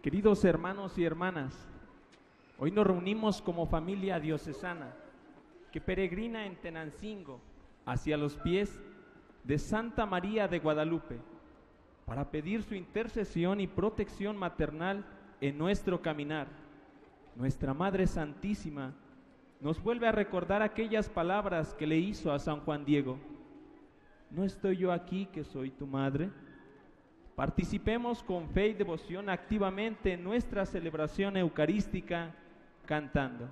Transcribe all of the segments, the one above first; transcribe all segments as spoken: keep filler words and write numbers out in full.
Queridos hermanos y hermanas, hoy nos reunimos como familia diocesana que peregrina en Tenancingo hacia los pies de Santa María de Guadalupe para pedir su intercesión y protección maternal en nuestro caminar. Nuestra Madre Santísima nos vuelve a recordar aquellas palabras que le hizo a San Juan Diego: ¿no estoy yo aquí que soy tu madre? Participemos con fe y devoción activamente en nuestra celebración eucarística cantando.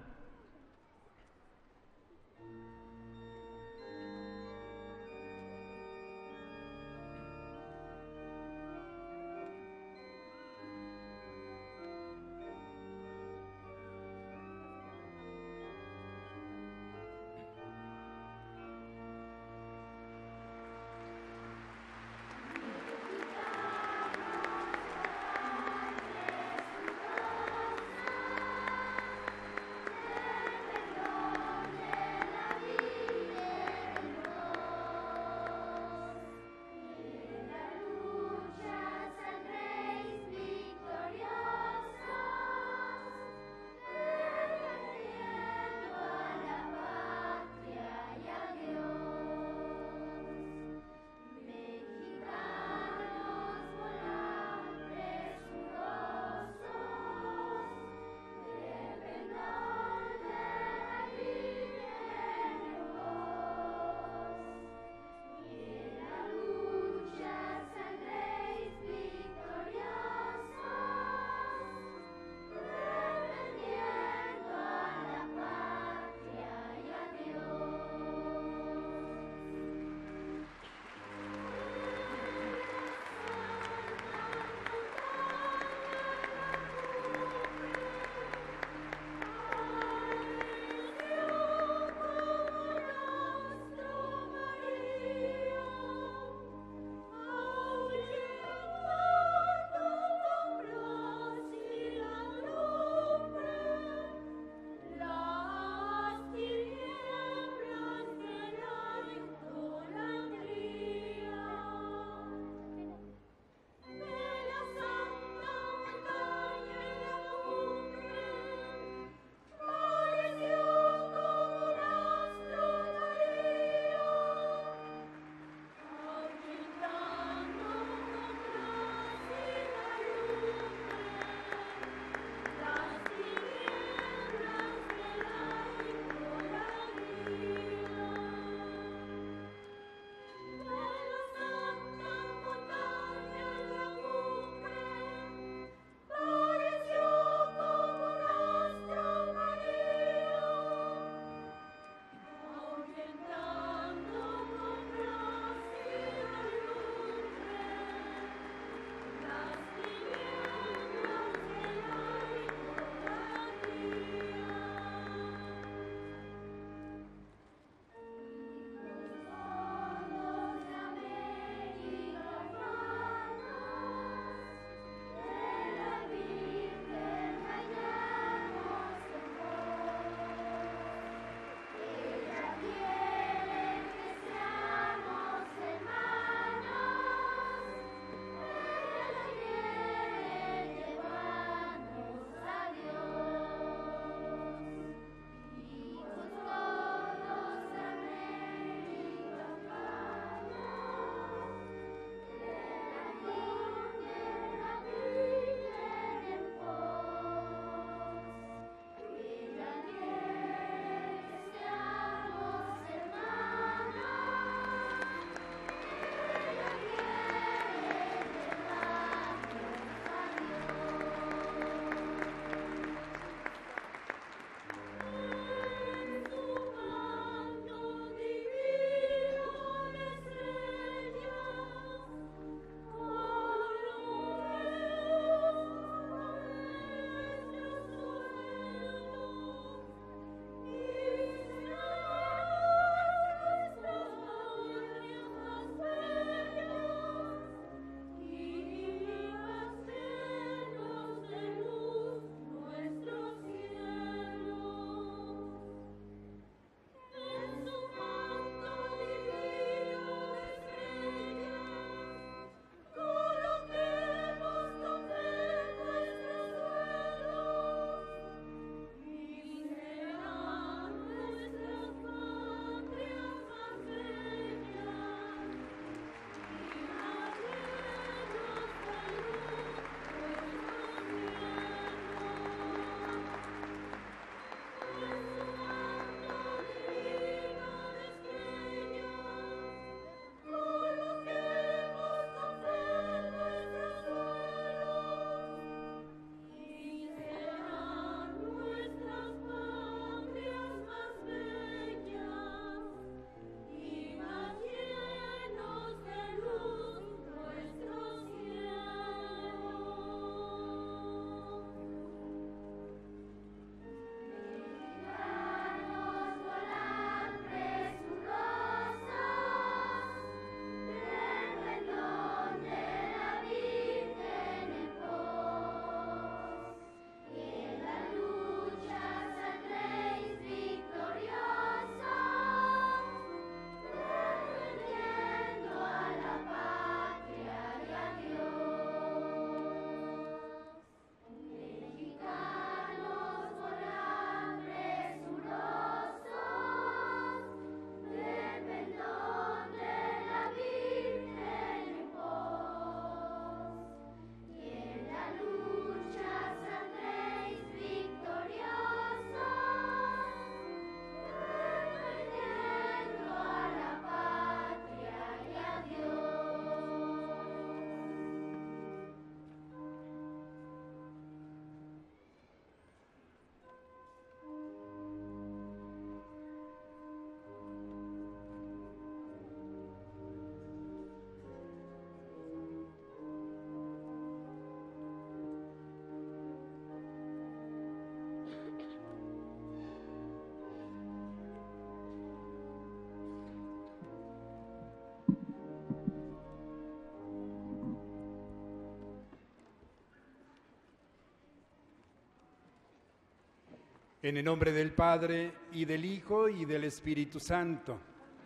En el nombre del Padre, y del Hijo, y del Espíritu Santo.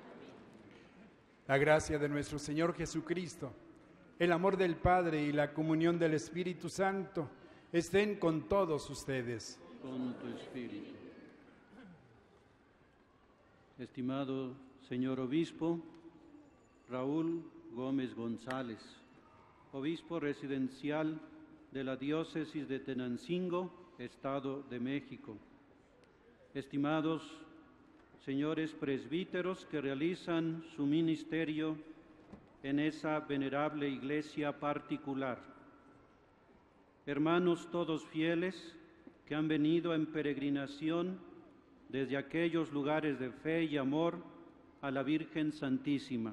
La gracia de nuestro Señor Jesucristo, el amor del Padre y la comunión del Espíritu Santo estén con todos ustedes. Con tu espíritu. Estimado señor obispo Raúl Gómez González, obispo residencial de la diócesis de Tenancingo, Estado de México. Estimados señores presbíteros que realizan su ministerio en esa venerable iglesia particular. Hermanos todos fieles que han venido en peregrinación desde aquellos lugares de fe y amor a la Virgen Santísima.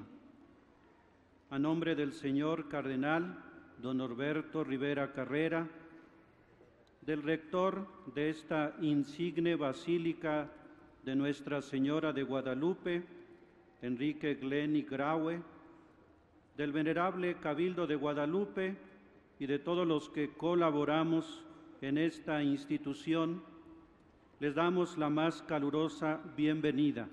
A nombre del señor cardenal don Norberto Rivera Carrera, del rector de esta insigne basílica de Nuestra Señora de Guadalupe, Enrique Glenny Graue, del venerable Cabildo de Guadalupe y de todos los que colaboramos en esta institución, les damos la más calurosa bienvenida,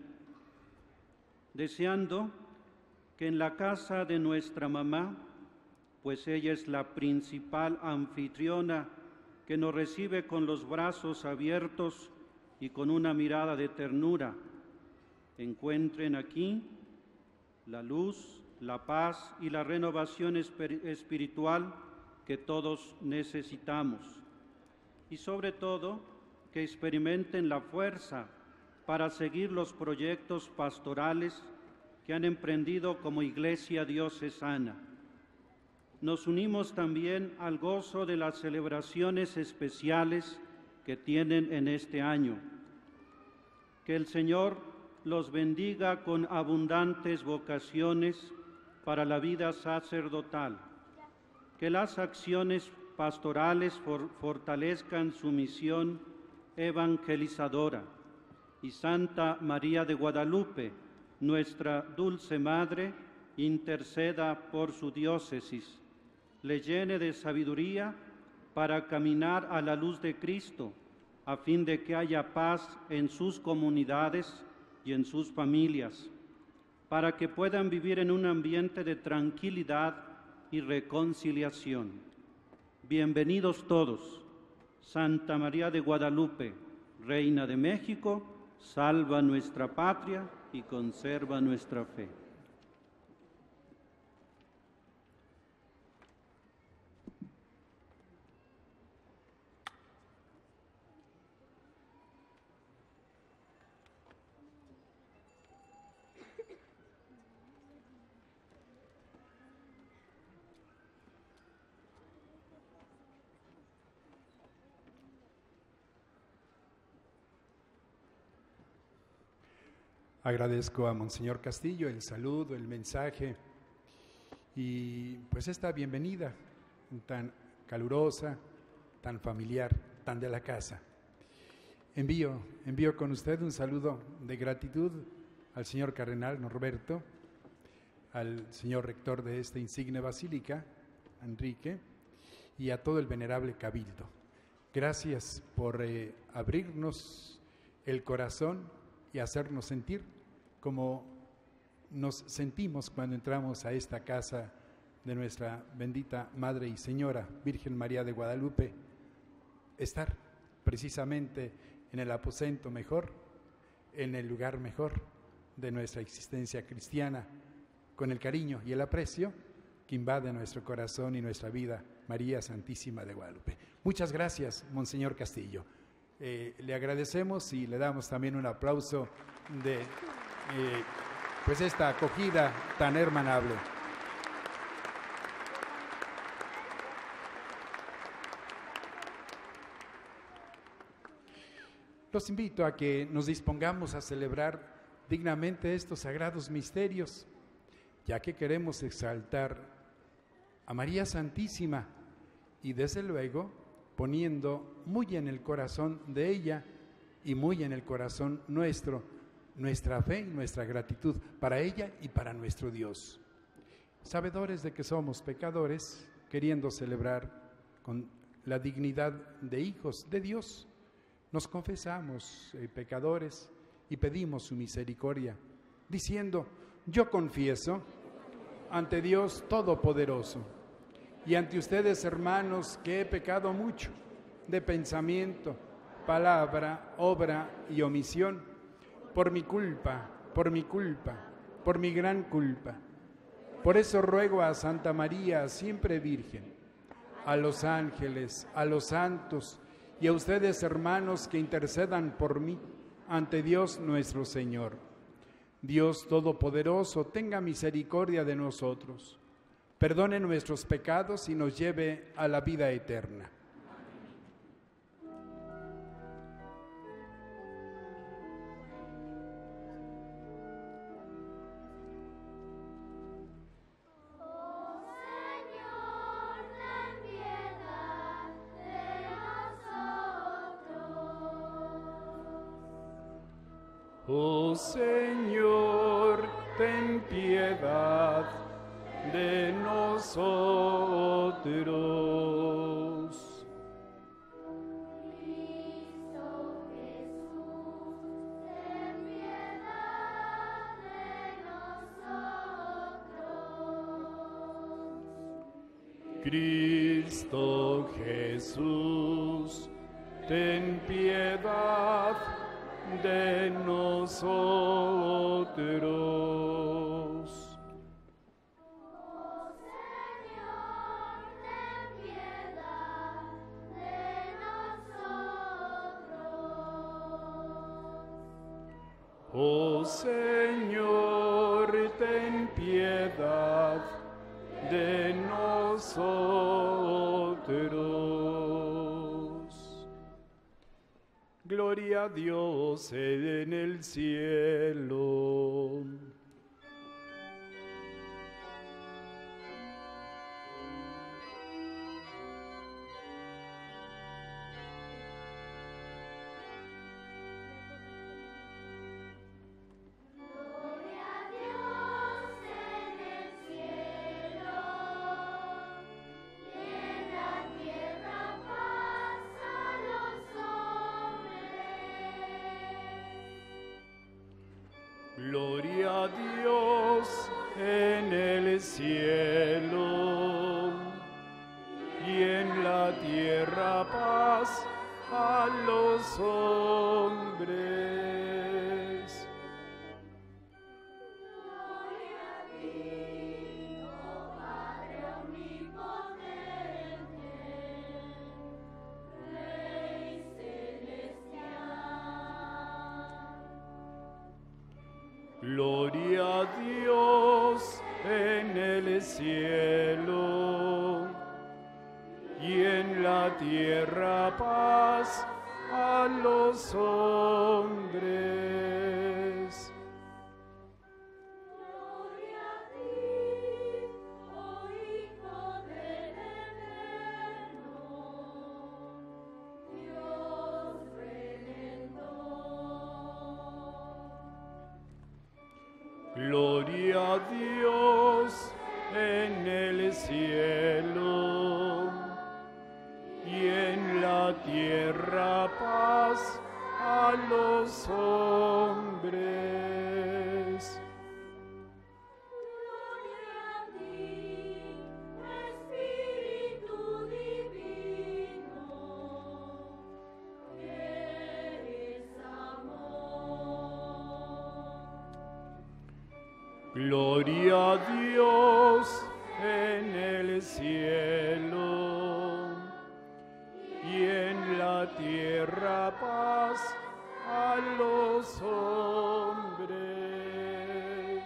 deseando que en la casa de nuestra mamá, pues ella es la principal anfitriona que nos recibe con los brazos abiertos y con una mirada de ternura, encuentren aquí la luz, la paz y la renovación espiritual que todos necesitamos, y sobre todo que experimenten la fuerza para seguir los proyectos pastorales que han emprendido como Iglesia Diocesana. Nos unimos también al gozo de las celebraciones especiales que tienen en este año. Que el Señor los bendiga con abundantes vocaciones para la vida sacerdotal. Que las acciones pastorales for- fortalezcan su misión evangelizadora. Y Santa María de Guadalupe, nuestra dulce Madre, interceda por su diócesis, le llene de sabiduría para caminar a la luz de Cristo, a fin de que haya paz en sus comunidades y en sus familias, para que puedan vivir en un ambiente de tranquilidad y reconciliación. Bienvenidos todos. Santa María de Guadalupe, Reina de México, salva nuestra patria y conserva nuestra fe. Agradezco a Monseñor Castillo el saludo, el mensaje y pues esta bienvenida tan calurosa, tan familiar, tan de la casa. Envío, envío con usted un saludo de gratitud al señor cardenal Norberto, al señor rector de esta insigne basílica, Enrique, y a todo el venerable Cabildo. Gracias por eh, abrirnos el corazón y hacernos sentir como nos sentimos cuando entramos a esta casa de nuestra bendita Madre y Señora, Virgen María de Guadalupe, estar precisamente en el aposento mejor, en el lugar mejor de nuestra existencia cristiana, con el cariño y el aprecio que invade nuestro corazón y nuestra vida, María Santísima de Guadalupe. Muchas gracias, Monseñor Castillo. Eh, le agradecemos y le damos también un aplauso de eh, pues esta acogida tan hermanable. Los invito a que nos dispongamos a celebrar dignamente estos sagrados misterios, ya que queremos exaltar a María Santísima y desde luego poniendo muy en el corazón de ella y muy en el corazón nuestro, nuestra fe y nuestra gratitud para ella y para nuestro Dios. Sabedores de que somos pecadores, queriendo celebrar con la dignidad de hijos de Dios nos confesamos eh, pecadores y pedimos su misericordia, diciendo: yo confieso ante Dios Todopoderoso y ante ustedes, hermanos, que he pecado mucho de pensamiento, palabra, obra y omisión, por mi culpa, por mi culpa, por mi gran culpa. Por eso ruego a Santa María, siempre Virgen, a los ángeles, a los santos y a ustedes, hermanos, que intercedan por mí ante Dios nuestro Señor. Dios Todopoderoso, tenga misericordia de nosotros, perdone nuestros pecados y nos lleve a la vida eterna. Oh Señor, ten piedad de nosotros. Cristo Jesús, ten piedad de nosotros. Cristo Jesús, ten piedad de nosotros. Oh Señor, ten piedad de nosotros. Oh Señor, ten piedad de nosotros. Gloria a Dios en el cielo. Gloria a Dios en el cielo y en la tierra paz a los hombres. Gloria a Dios en el cielo y en la tierra paz a los hombres. Gloria a ti, oh Padre omnipotente, Rey celestial. Gloria a Dios en el cielo y en la tierra paz a los hombres. Gloria a ti, oh Hijo del Eterno, Dios Redentor. Gloria a Dios en el cielo y en la tierra paz a los hombres. Gloria a ti, Espíritu Divino, que eres amor. Gloria a Dios en el cielo y en la tierra paz a los hombres.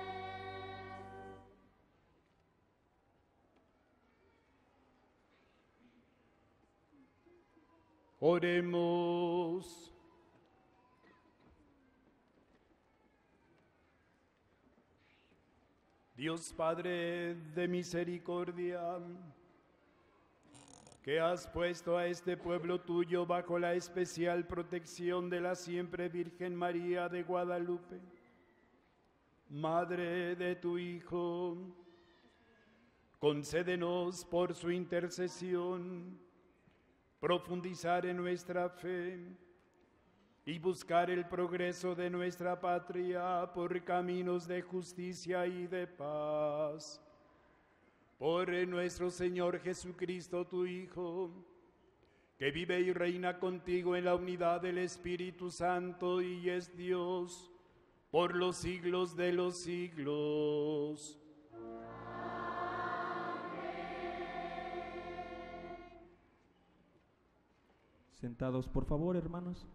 Oremos. Dios Padre de misericordia, que has puesto a este pueblo tuyo bajo la especial protección de la siempre Virgen María de Guadalupe, Madre de tu Hijo, concédenos por su intercesión profundizar en nuestra fe y buscar el progreso de nuestra patria por caminos de justicia y de paz. Por nuestro Señor Jesucristo, tu Hijo, que vive y reina contigo en la unidad del Espíritu Santo y es Dios por los siglos de los siglos. Sentados, por favor, hermanos.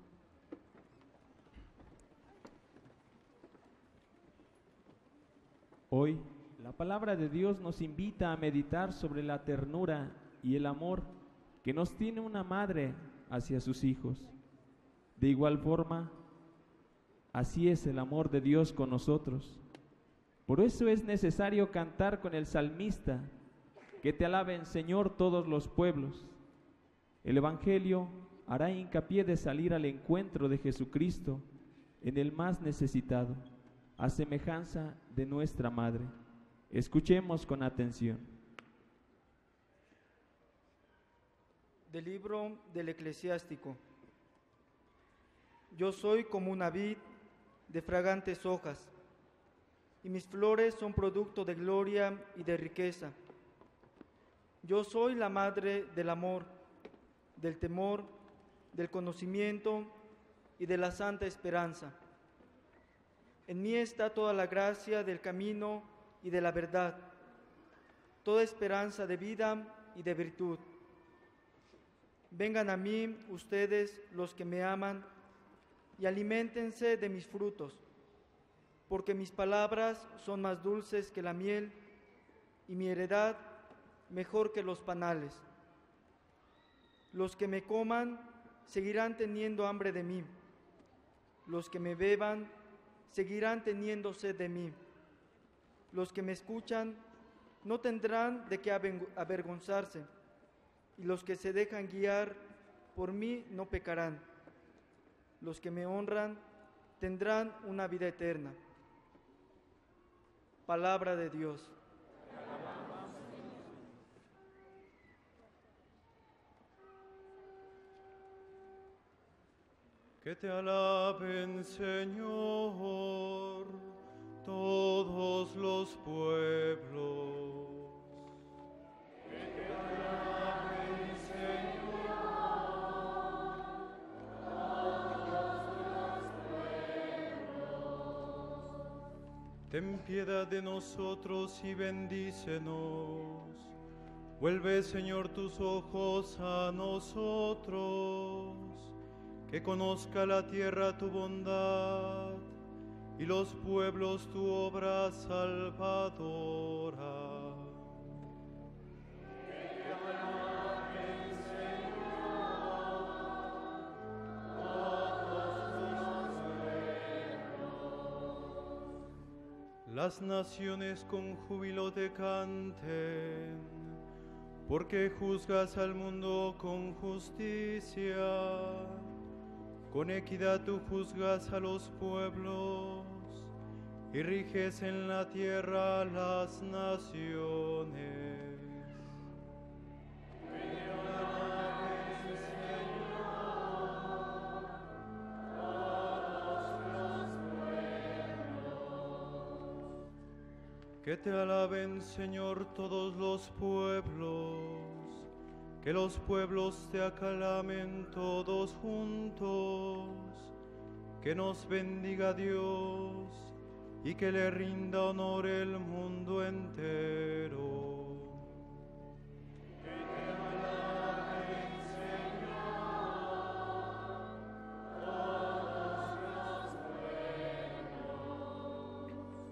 Hoy, la palabra de Dios nos invita a meditar sobre la ternura y el amor que nos tiene una madre hacia sus hijos. De igual forma, así es el amor de Dios con nosotros. Por eso es necesario cantar con el salmista: que te alaben, Señor, todos los pueblos. El Evangelio hará hincapié de salir al encuentro de Jesucristo en el más necesitado, a semejanza de nuestra madre. Escuchemos con atención. Del libro del Eclesiástico. Yo soy como una vid de fragantes hojas, y mis flores son producto de gloria y de riqueza. Yo soy la madre del amor, del temor, del conocimiento y de la santa esperanza. En mí está toda la gracia del camino y de la verdad, toda esperanza de vida y de virtud. Vengan a mí ustedes los que me aman y aliméntense de mis frutos, porque mis palabras son más dulces que la miel y mi heredad mejor que los panales. Los que me coman seguirán teniendo hambre de mí, los que me beban seguirán teniendo sed de mí. Los que me escuchan no tendrán de qué avergonzarse, y los que se dejan guiar por mí no pecarán. Los que me honran tendrán una vida eterna. Palabra de Dios. Que te alaben, Señor, todos los pueblos. Que te alaben, Señor, todos los pueblos. Ten piedad de nosotros y bendícenos. Vuelve, Señor, tus ojos a nosotros. Que conozca la tierra tu bondad y los pueblos tu obra salvadora. Que te alaben, Señor, todos los pueblos. Las naciones con júbilo te canten, porque juzgas al mundo con justicia. Con equidad tú juzgas a los pueblos y riges en la tierra las naciones. Que te alaben, Señor, todos los pueblos. Que te alaben, Señor, todos los pueblos. Que los pueblos te aclamen todos juntos, que nos bendiga Dios y que le rinda honor el mundo entero. Que te alaben, Señor, todos los pueblos.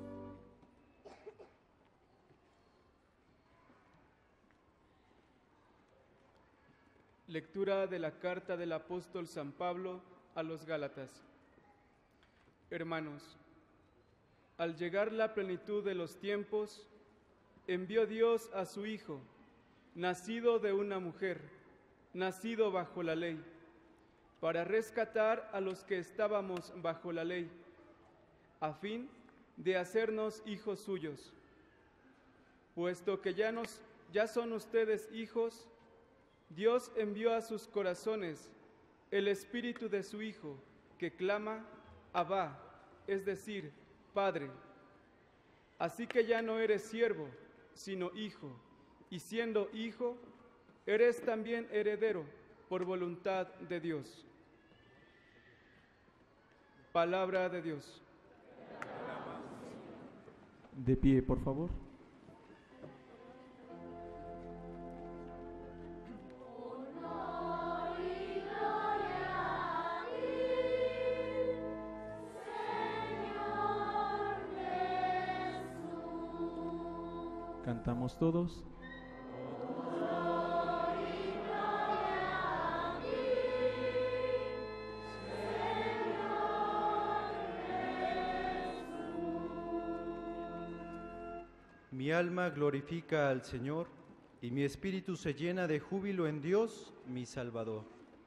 Lectura de la carta del apóstol San Pablo a los Gálatas. Hermanos, al llegar la plenitud de los tiempos, envió Dios a su Hijo, nacido de una mujer, nacido bajo la ley, para rescatar a los que estábamos bajo la ley, a fin de hacernos hijos suyos. Puesto que ya, nos, ya son ustedes hijos, Dios envió a sus corazones el espíritu de su Hijo, que clama Abba, es decir, Padre. Así que ya no eres siervo, sino hijo, y siendo hijo, eres también heredero por voluntad de Dios. Palabra de Dios. De pie, por favor. Cantamos todos. Mi alma glorifica al Señor, y mi espíritu se llena de júbilo en Dios, mi Salvador.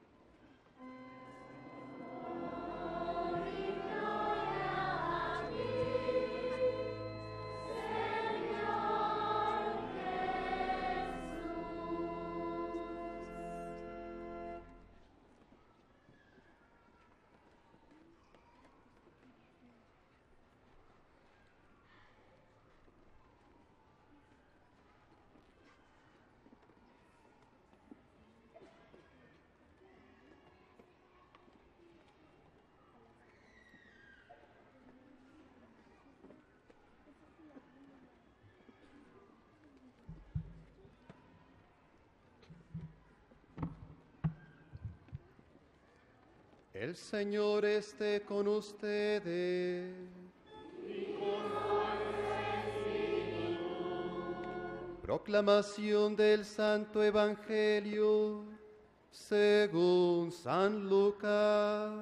El Señor esté con ustedes. Y con tu espíritu. Proclamación del Santo Evangelio según San Lucas.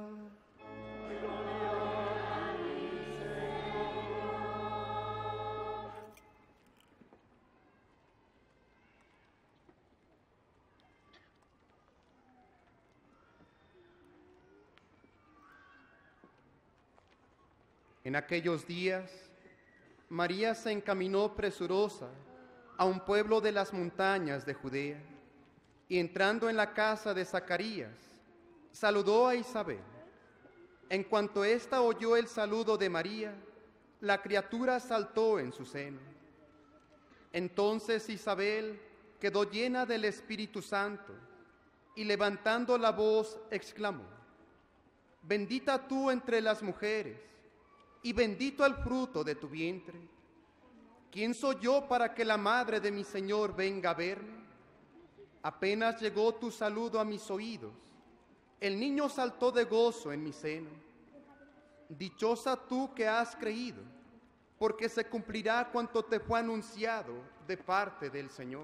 En aquellos días, María se encaminó presurosa a un pueblo de las montañas de Judea, y entrando en la casa de Zacarías, saludó a Isabel. En cuanto ésta oyó el saludo de María, la criatura saltó en su seno. Entonces Isabel quedó llena del Espíritu Santo, y levantando la voz exclamó: Bendita tú entre las mujeres, y bendito el fruto de tu vientre. ¿Quién soy yo para que la madre de mi Señor venga a verme? Apenas llegó tu saludo a mis oídos, el niño saltó de gozo en mi seno. Dichosa tú que has creído, porque se cumplirá cuanto te fue anunciado de parte del Señor.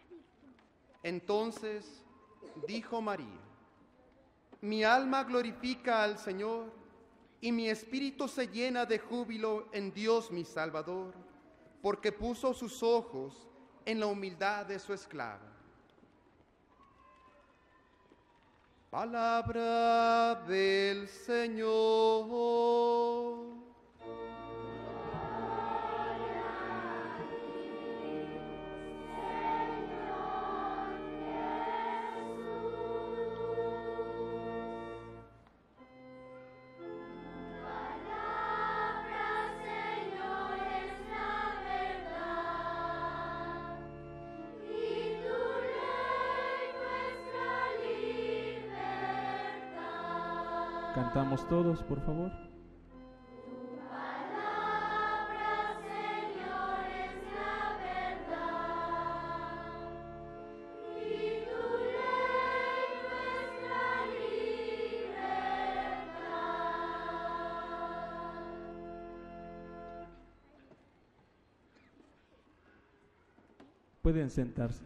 Entonces dijo María: Mi alma glorifica al Señor, y mi espíritu se llena de júbilo en Dios mi Salvador, porque puso sus ojos en la humildad de su esclava. Palabra del Señor. Cantamos todos, por favor. Tu palabra, Señor, es la verdad, y tu ley nuestra libertad. Pueden sentarse.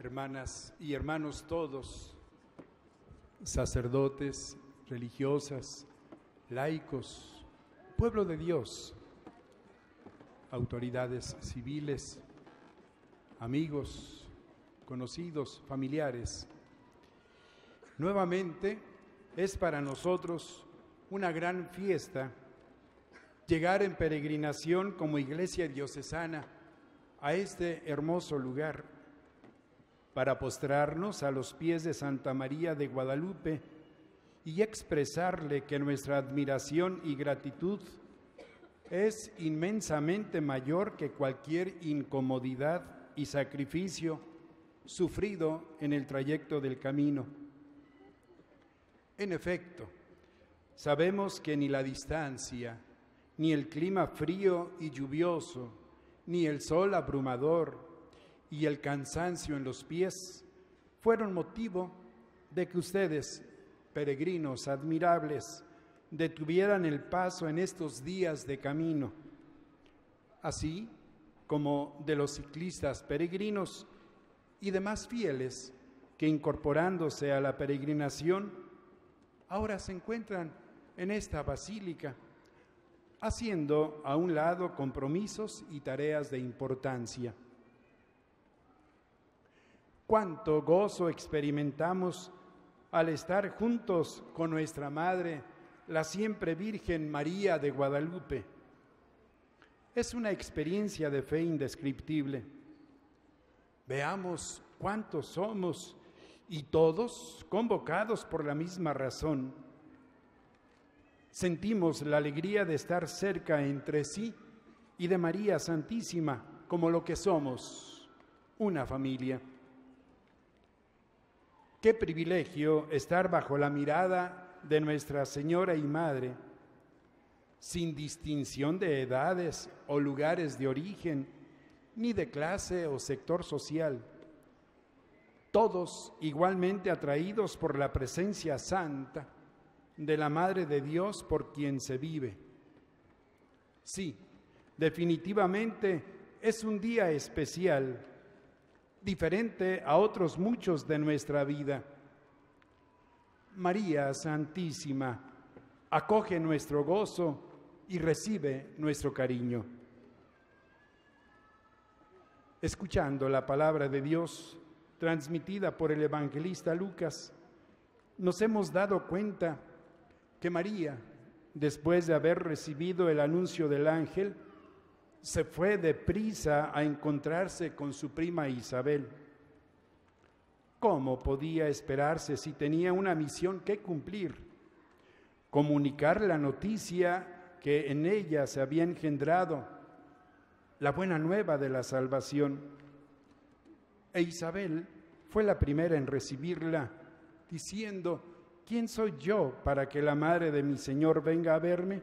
hermanas y hermanos todos, sacerdotes, religiosas, laicos, pueblo de Dios, autoridades civiles, amigos, conocidos, familiares. Nuevamente es para nosotros una gran fiesta llegar en peregrinación como Iglesia Diocesana a este hermoso lugar para postrarnos a los pies de Santa María de Guadalupe y expresarle que nuestra admiración y gratitud es inmensamente mayor que cualquier incomodidad y sacrificio sufrido en el trayecto del camino. En efecto, sabemos que ni la distancia, ni el clima frío y lluvioso, ni el sol abrumador y el cansancio en los pies fueron motivo de que ustedes, peregrinos admirables, detuvieran el paso en estos días de camino, así como de los ciclistas peregrinos y demás fieles que, incorporándose a la peregrinación, ahora se encuentran en esta basílica, haciendo a un lado compromisos y tareas de importancia. Cuánto gozo experimentamos al estar juntos con nuestra Madre, la siempre Virgen María de Guadalupe. Es una experiencia de fe indescriptible. Veamos cuántos somos y todos convocados por la misma razón. Sentimos la alegría de estar cerca entre sí y de María Santísima como lo que somos, una familia. Qué privilegio estar bajo la mirada de Nuestra Señora y Madre, sin distinción de edades o lugares de origen, ni de clase o sector social. Todos igualmente atraídos por la presencia santa de la Madre de Dios por quien se vive. Sí, definitivamente es un día especial, diferente a otros muchos de nuestra vida. María Santísima acoge nuestro gozo y recibe nuestro cariño. Escuchando la palabra de Dios transmitida por el evangelista Lucas, nos hemos dado cuenta que María, después de haber recibido el anuncio del ángel, se fue deprisa a encontrarse con su prima Isabel. ¿Cómo podía esperarse si tenía una misión que cumplir? Comunicar la noticia que en ella se había engendrado, la buena nueva de la salvación. E Isabel fue la primera en recibirla, diciendo: ¿quién soy yo para que la madre de mi Señor venga a verme?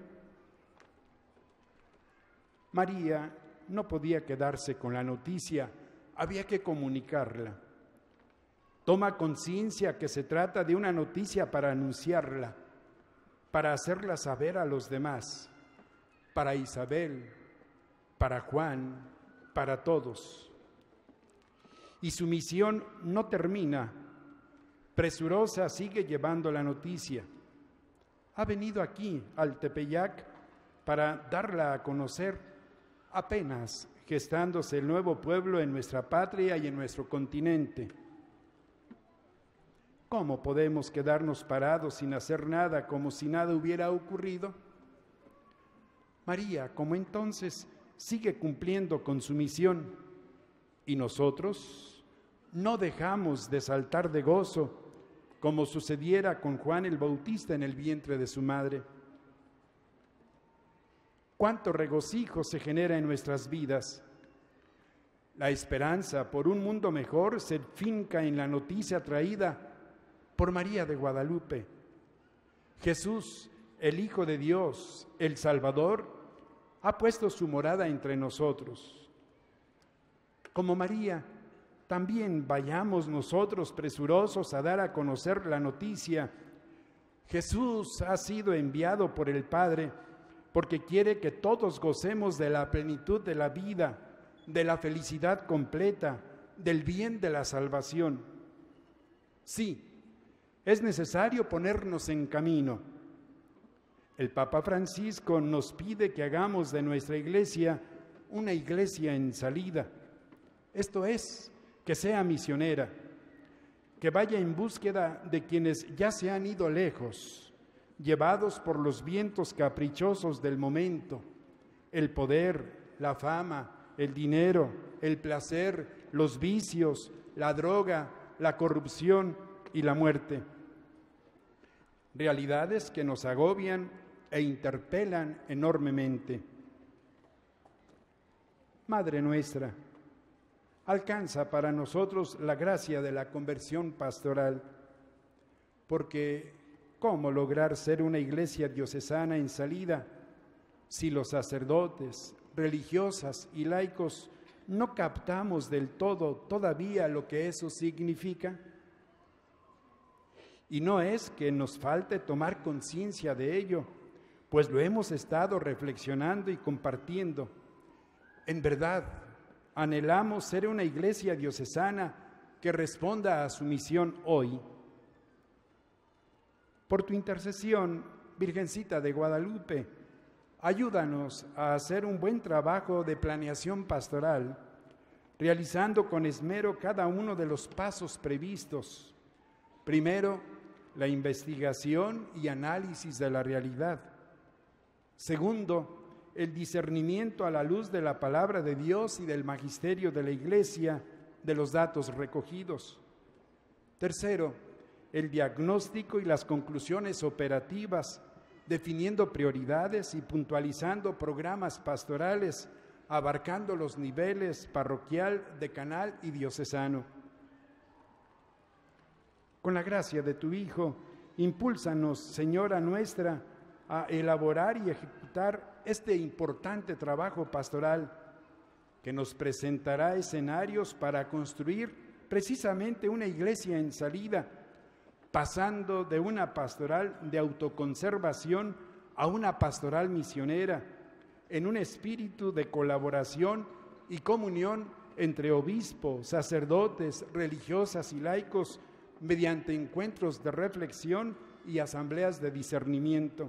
María no podía quedarse con la noticia, había que comunicarla. Toma conciencia que se trata de una noticia para anunciarla, para hacerla saber a los demás, para Isabel, para Juan, para todos. Y su misión no termina. Presurosa sigue llevando la noticia. Ha venido aquí, al Tepeyac, para darla a conocer, apenas gestándose el nuevo pueblo en nuestra patria y en nuestro continente. ¿Cómo podemos quedarnos parados sin hacer nada, como si nada hubiera ocurrido? María, como entonces, sigue cumpliendo con su misión, y nosotros no dejamos de saltar de gozo, como sucediera con Juan el Bautista en el vientre de su madre. Cuánto regocijo se genera en nuestras vidas. La esperanza por un mundo mejor se finca en la noticia traída por María de Guadalupe. Jesús, el Hijo de Dios, el Salvador, ha puesto su morada entre nosotros. Como María, también vayamos nosotros presurosos a dar a conocer la noticia. Jesús ha sido enviado por el Padre porque quiere que todos gocemos de la plenitud de la vida, de la felicidad completa, del bien de la salvación. Sí, es necesario ponernos en camino. El Papa Francisco nos pide que hagamos de nuestra iglesia una iglesia en salida. Esto es, que sea misionera, que vaya en búsqueda de quienes ya se han ido lejos, llevados por los vientos caprichosos del momento, el poder, la fama, el dinero, el placer, los vicios, la droga, la corrupción y la muerte. Realidades que nos agobian e interpelan enormemente. Madre nuestra, alcanza para nosotros la gracia de la conversión pastoral, porque ¿cómo lograr ser una iglesia diocesana en salida si los sacerdotes, religiosas y laicos no captamos del todo todavía lo que eso significa? Y no es que nos falte tomar conciencia de ello, pues lo hemos estado reflexionando y compartiendo. En verdad, anhelamos ser una iglesia diocesana que responda a su misión hoy. Por tu intercesión, Virgencita de Guadalupe, ayúdanos a hacer un buen trabajo de planeación pastoral, realizando con esmero cada uno de los pasos previstos. Primero, la investigación y análisis de la realidad. Segundo, el discernimiento a la luz de la palabra de Dios y del magisterio de la Iglesia de los datos recogidos. Tercero, el diagnóstico y las conclusiones operativas, definiendo prioridades y puntualizando programas pastorales, abarcando los niveles parroquial, decanal y diocesano. Con la gracia de tu Hijo, impúlsanos, Señora nuestra, a elaborar y ejecutar este importante trabajo pastoral que nos presentará escenarios para construir precisamente una iglesia en salida, pasando de una pastoral de autoconservación a una pastoral misionera, en un espíritu de colaboración y comunión entre obispos, sacerdotes, religiosas y laicos, mediante encuentros de reflexión y asambleas de discernimiento.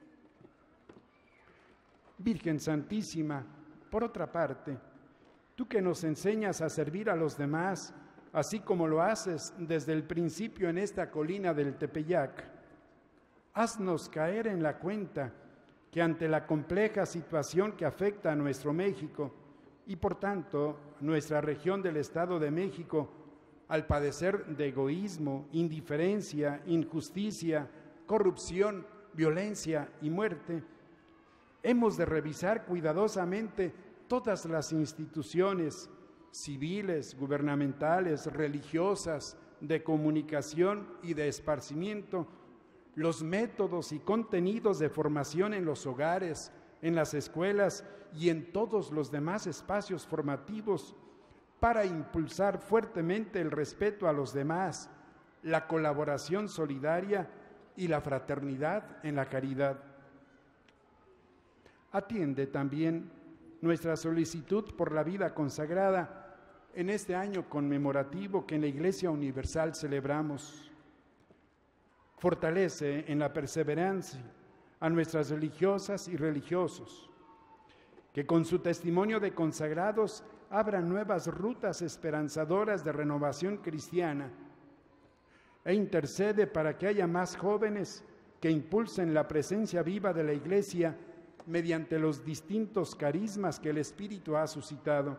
Virgen Santísima, por otra parte, tú que nos enseñas a servir a los demás, así como lo haces desde el principio en esta colina del Tepeyac, haznos caer en la cuenta que ante la compleja situación que afecta a nuestro México y por tanto nuestra región del Estado de México, al padecer de egoísmo, indiferencia, injusticia, corrupción, violencia y muerte, hemos de revisar cuidadosamente todas las instituciones civiles, gubernamentales, religiosas, de comunicación y de esparcimiento, los métodos y contenidos de formación en los hogares, en las escuelas y en todos los demás espacios formativos, para impulsar fuertemente el respeto a los demás, la colaboración solidaria y la fraternidad en la caridad. Atiende también nuestra solicitud por la vida consagrada en este año conmemorativo que en la Iglesia Universal celebramos. Fortalece en la perseverancia a nuestras religiosas y religiosos, que con su testimonio de consagrados abran nuevas rutas esperanzadoras de renovación cristiana, e intercede para que haya más jóvenes que impulsen la presencia viva de la Iglesia mediante los distintos carismas que el Espíritu ha suscitado.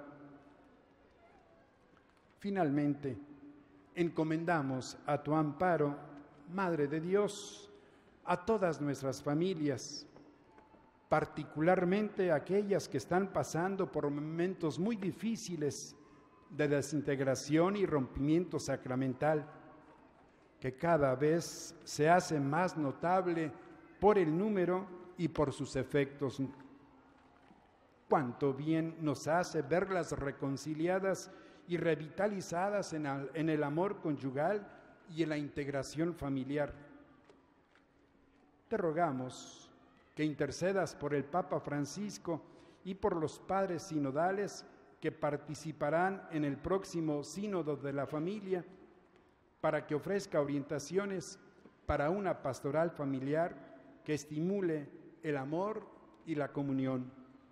Finalmente, encomendamos a tu amparo, Madre de Dios, a todas nuestras familias, particularmente aquellas que están pasando por momentos muy difíciles de desintegración y rompimiento sacramental, que cada vez se hace más notable por el número y por sus efectos. Cuánto bien nos hace verlas reconciliadas y revitalizadas en el, en el amor conyugal y en la integración familiar. Te rogamos que intercedas por el Papa Francisco y por los padres sinodales que participarán en el próximo Sínodo de la Familia para que ofrezca orientaciones para una pastoral familiar que estimule el amor y la comunión.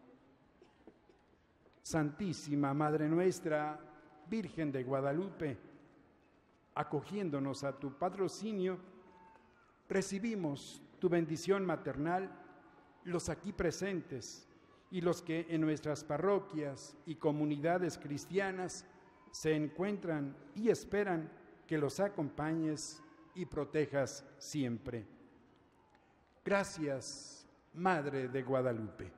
Santísima Madre nuestra, Virgen de Guadalupe, acogiéndonos a tu patrocinio, recibimos tu bendición maternal, los aquí presentes y los que en nuestras parroquias y comunidades cristianas se encuentran y esperan que los acompañes y protejas siempre. Gracias, Madre de Guadalupe.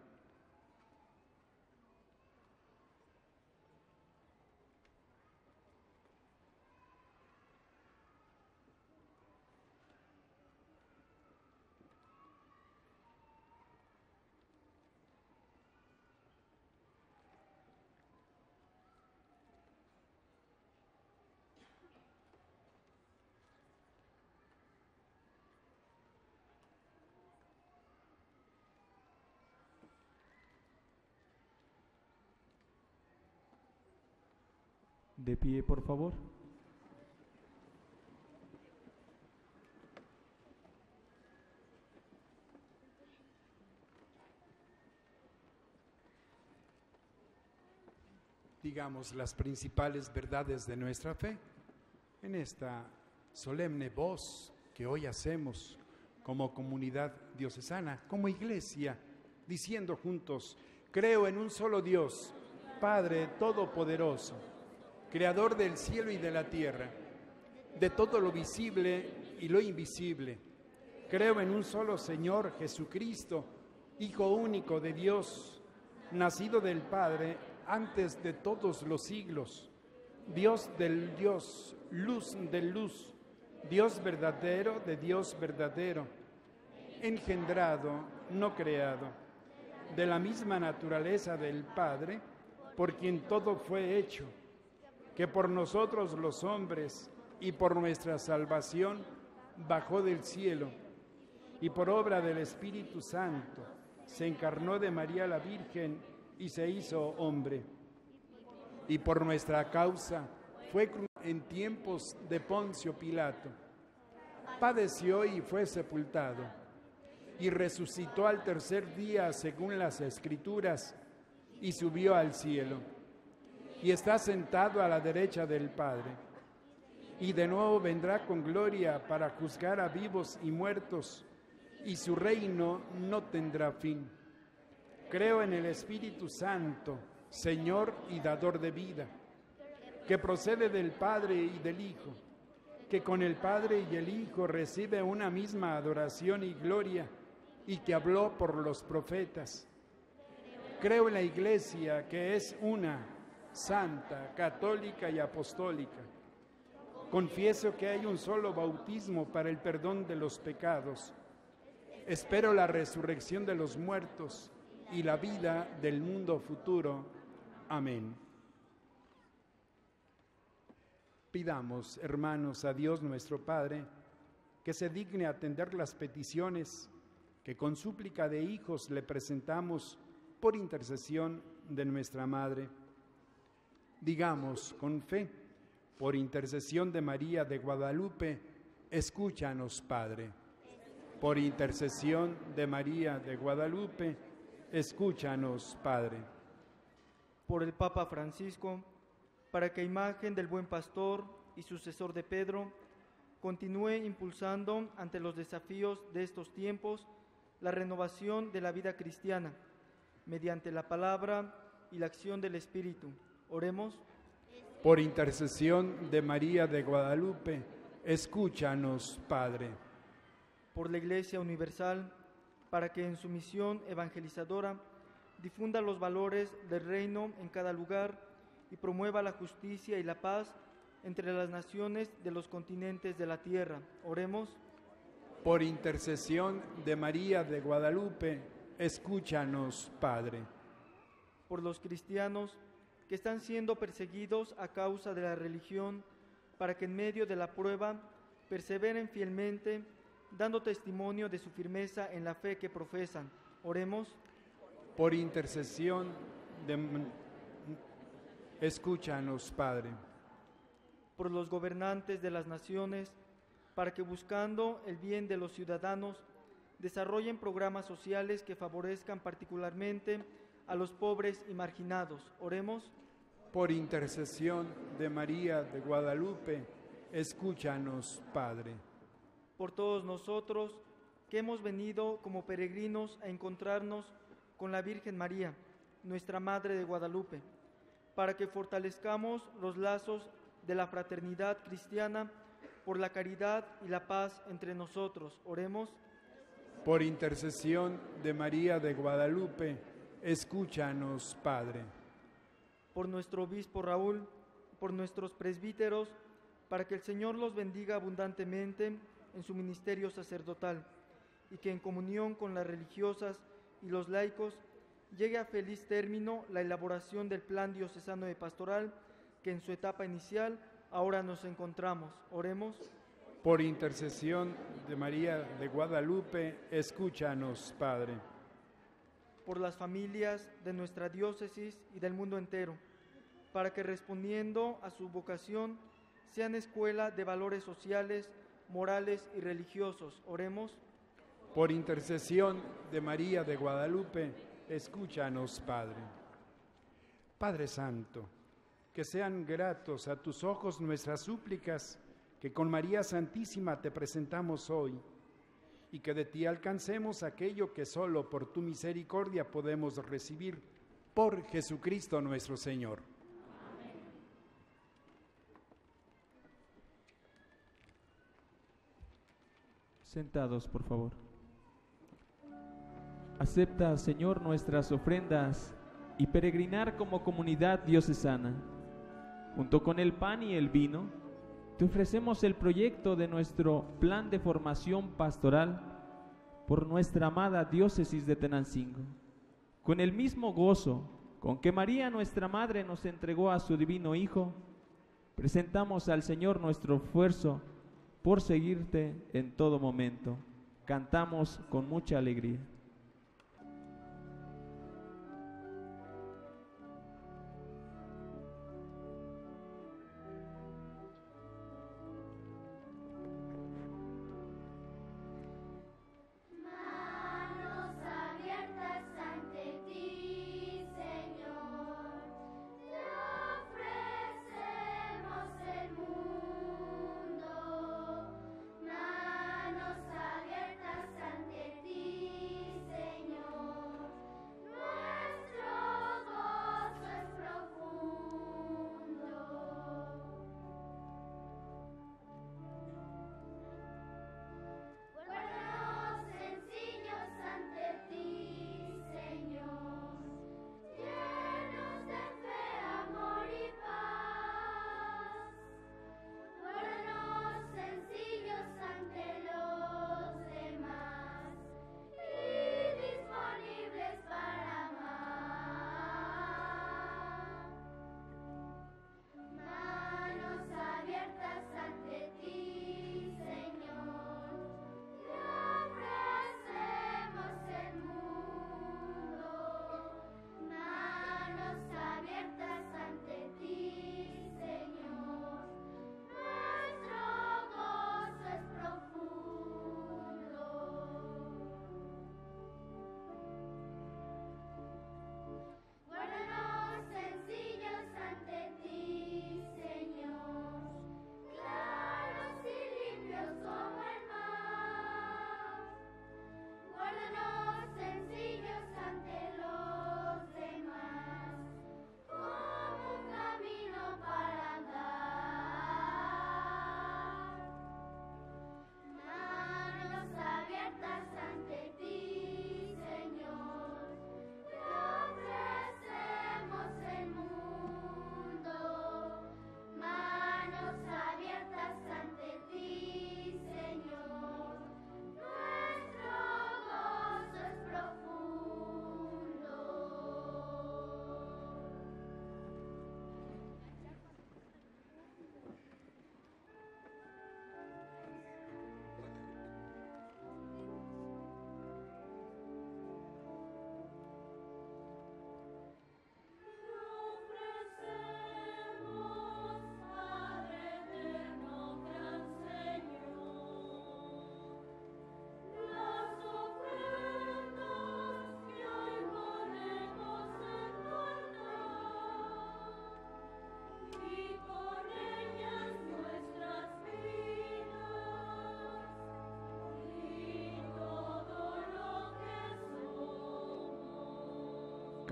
De pie, por favor. Digamos las principales verdades de nuestra fe en esta solemne voz que hoy hacemos como comunidad diocesana, como iglesia, diciendo juntos: creo en un solo Dios, Padre Todopoderoso, Creador del cielo y de la tierra, de todo lo visible y lo invisible. Creo en un solo Señor Jesucristo, Hijo único de Dios, nacido del Padre antes de todos los siglos, Dios del Dios, luz de luz, Dios verdadero de Dios verdadero, engendrado, no creado, de la misma naturaleza del Padre, por quien todo fue hecho, que por nosotros los hombres y por nuestra salvación bajó del cielo, y por obra del Espíritu Santo se encarnó de María la Virgen y se hizo hombre, y por nuestra causa fue crucificado en tiempos de Poncio Pilato, padeció y fue sepultado, y resucitó al tercer día según las Escrituras, y subió al cielo, y está sentado a la derecha del Padre, y de nuevo vendrá con gloria para juzgar a vivos y muertos, y su reino no tendrá fin. Creo en el Espíritu Santo, Señor y dador de vida, que procede del Padre y del Hijo, que con el Padre y el Hijo recibe una misma adoración y gloria, y que habló por los profetas. Creo en la Iglesia, que es una, santa, católica y apostólica. Confieso que hay un solo bautismo para el perdón de los pecados. Espero la resurrección de los muertos y la vida del mundo futuro. Amén. Pidamos, hermanos, a Dios nuestro Padre, que se digne atender las peticiones que con súplica de hijos le presentamos por intercesión de nuestra Madre. Digamos con fe, por intercesión de María de Guadalupe, escúchanos, Padre. Por intercesión de María de Guadalupe, escúchanos, Padre. Por el Papa Francisco, para que imagen del buen pastor y sucesor de Pedro, continúe impulsando ante los desafíos de estos tiempos la renovación de la vida cristiana, mediante la palabra y la acción del Espíritu. Oremos. Por intercesión de María de Guadalupe, escúchanos, Padre. Por la Iglesia Universal, para que en su misión evangelizadora difunda los valores del reino en cada lugar y promueva la justicia y la paz entre las naciones de los continentes de la tierra. Oremos. Por intercesión de María de Guadalupe, escúchanos, Padre. Por los cristianos que están siendo perseguidos a causa de la religión, para que en medio de la prueba perseveren fielmente, dando testimonio de su firmeza en la fe que profesan. Oremos. Por intercesión de, escúchanos, Padre. Por los gobernantes de las naciones, para que buscando el bien de los ciudadanos, desarrollen programas sociales que favorezcan particularmente a los pobres y marginados. Oremos. Por intercesión de María de Guadalupe, escúchanos, Padre. Por todos nosotros que hemos venido como peregrinos a encontrarnos con la Virgen María, nuestra Madre de Guadalupe, para que fortalezcamos los lazos de la fraternidad cristiana por la caridad y la paz entre nosotros. Oremos. Por intercesión de María de Guadalupe, escúchanos, Padre. Por nuestro obispo Raúl, por nuestros presbíteros, para que el Señor los bendiga abundantemente en su ministerio sacerdotal y que en comunión con las religiosas y los laicos llegue a feliz término la elaboración del plan diocesano de pastoral que en su etapa inicial ahora nos encontramos. Oremos. Por intercesión de María de Guadalupe, escúchanos, Padre. Por las familias de nuestra diócesis y del mundo entero, para que respondiendo a su vocación sean escuela de valores sociales, morales y religiosos. Oremos. Por intercesión de María de Guadalupe, escúchanos, Padre. Padre Santo, que sean gratos a tus ojos nuestras súplicas, que con María Santísima te presentamos hoy, y que de ti alcancemos aquello que solo por tu misericordia podemos recibir, por Jesucristo nuestro Señor. Amén. Sentados, por favor. Acepta, Señor, nuestras ofrendas y peregrinar como comunidad diocesana. Junto con el pan y el vino, te ofrecemos el proyecto de nuestro plan de formación pastoral por nuestra amada diócesis de Tenancingo. Con el mismo gozo con que María, nuestra Madre, nos entregó a su divino Hijo, presentamos al Señor nuestro esfuerzo por seguirte en todo momento. Cantamos con mucha alegría. Manos abiertas ante ti, Señor, te ofrecemos el mundo. Manos abiertas ante ti,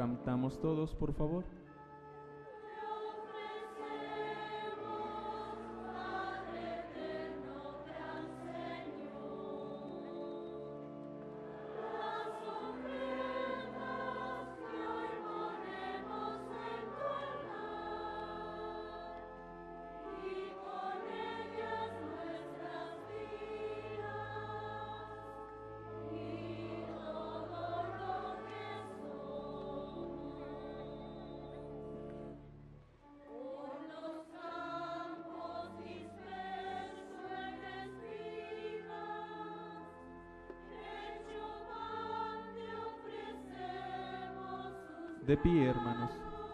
Cantamos todos, por favor. De pie, hermanos.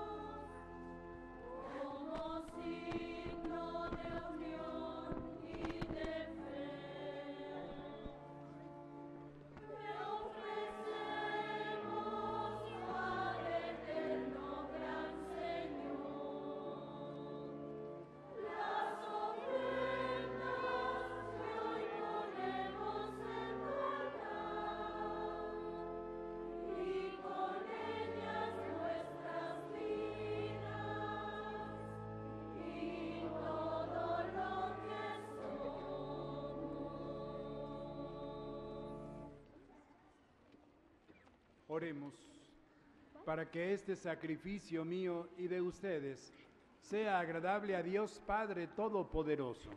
Oremos para que este sacrificio mío y de ustedes sea agradable a Dios Padre Todopoderoso.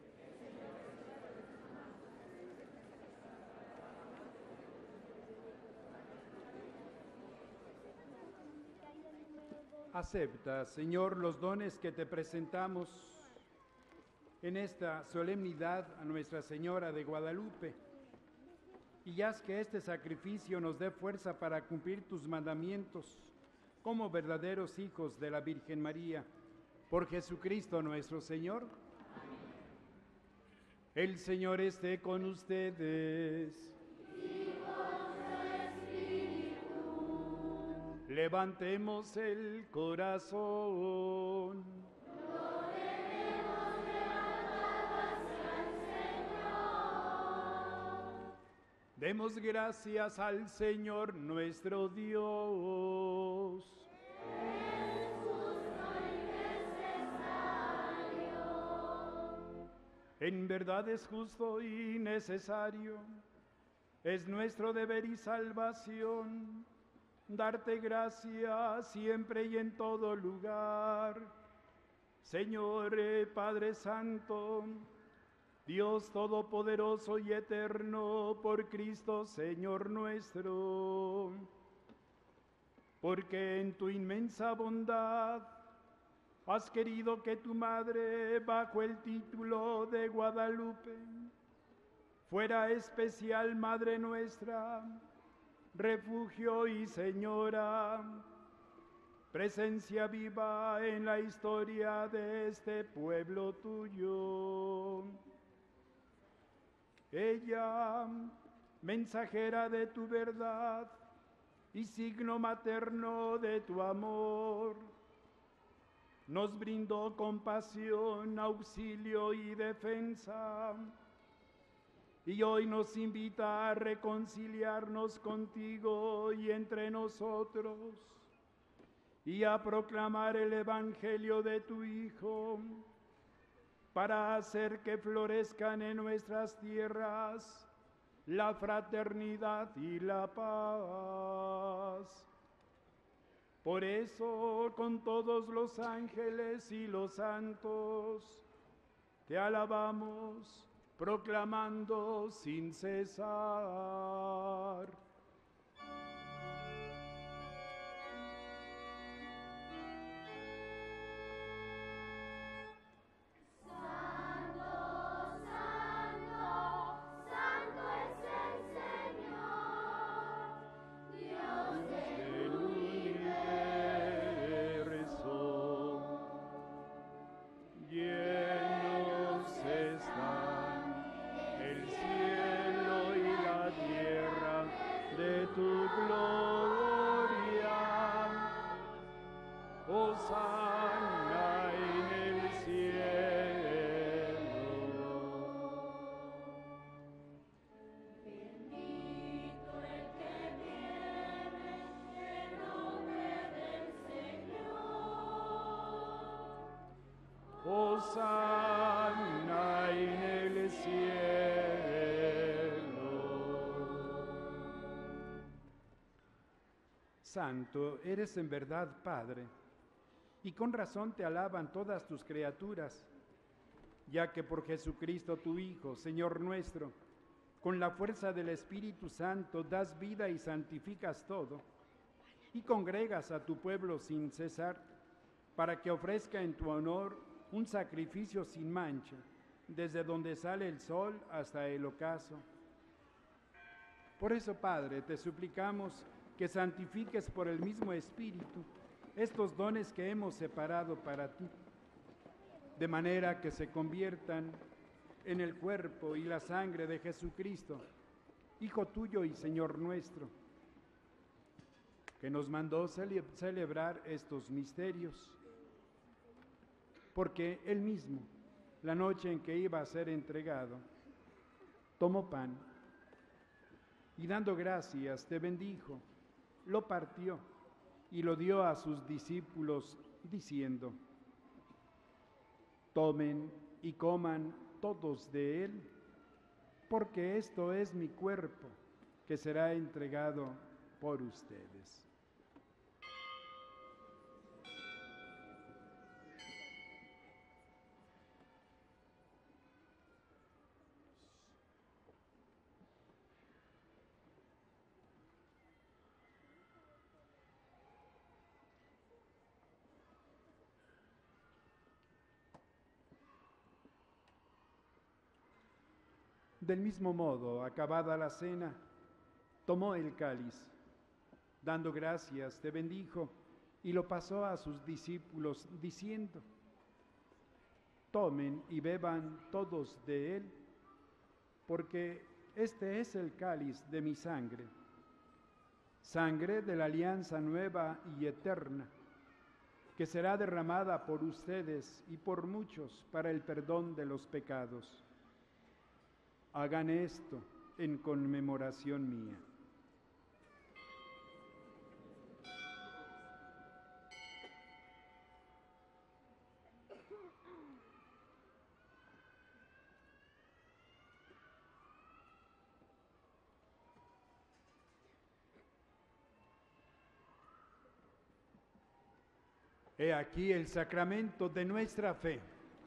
Acepta, Señor, los dones que te presentamos en esta solemnidad a Nuestra Señora de Guadalupe, y haz que este sacrificio nos dé fuerza para cumplir tus mandamientos como verdaderos hijos de la Virgen María. Por Jesucristo nuestro Señor. Amén. El Señor esté con ustedes. Y con su espíritu. Levantemos el corazón. Demos gracias al Señor nuestro Dios. Es justo y necesario. En verdad es justo y necesario. Es nuestro deber y salvación darte gracias siempre y en todo lugar. Señor Padre Santo, Dios Todopoderoso y Eterno, por Cristo Señor nuestro, porque en tu inmensa bondad has querido que tu Madre, bajo el título de Guadalupe, fuera especial Madre nuestra, refugio y Señora, presencia viva en la historia de este pueblo tuyo. Ella, mensajera de tu verdad y signo materno de tu amor, nos brindó compasión, auxilio y defensa, y hoy nos invita a reconciliarnos contigo y entre nosotros, y a proclamar el Evangelio de tu Hijo, para hacer que florezcan en nuestras tierras la fraternidad y la paz. Por eso, con todos los ángeles y los santos, te alabamos, proclamando sin cesar. Hosanna en el cielo. Santo eres en verdad, Padre, y con razón te alaban todas tus criaturas, ya que por Jesucristo tu Hijo, Señor nuestro, con la fuerza del Espíritu Santo das vida y santificas todo, y congregas a tu pueblo sin cesar, para que ofrezca en tu honor un sacrificio sin mancha, desde donde sale el sol hasta el ocaso. Por eso, Padre, te suplicamos que santifiques por el mismo Espíritu estos dones que hemos separado para ti, de manera que se conviertan en el cuerpo y la sangre de Jesucristo, Hijo tuyo y Señor nuestro, que nos mandó cele- celebrar estos misterios, porque Él mismo, la noche en que iba a ser entregado, tomó pan y dando gracias te bendijo, lo partió y lo dio a sus discípulos diciendo: tomen y coman todos de él, porque esto es mi cuerpo que será entregado por ustedes. Del mismo modo, acabada la cena, tomó el cáliz, dando gracias, te bendijo y lo pasó a sus discípulos diciendo: tomen y beban todos de él, porque este es el cáliz de mi sangre, sangre de la alianza nueva y eterna, que será derramada por ustedes y por muchos para el perdón de los pecados. Hagan esto en conmemoración mía. He aquí el sacramento de nuestra fe.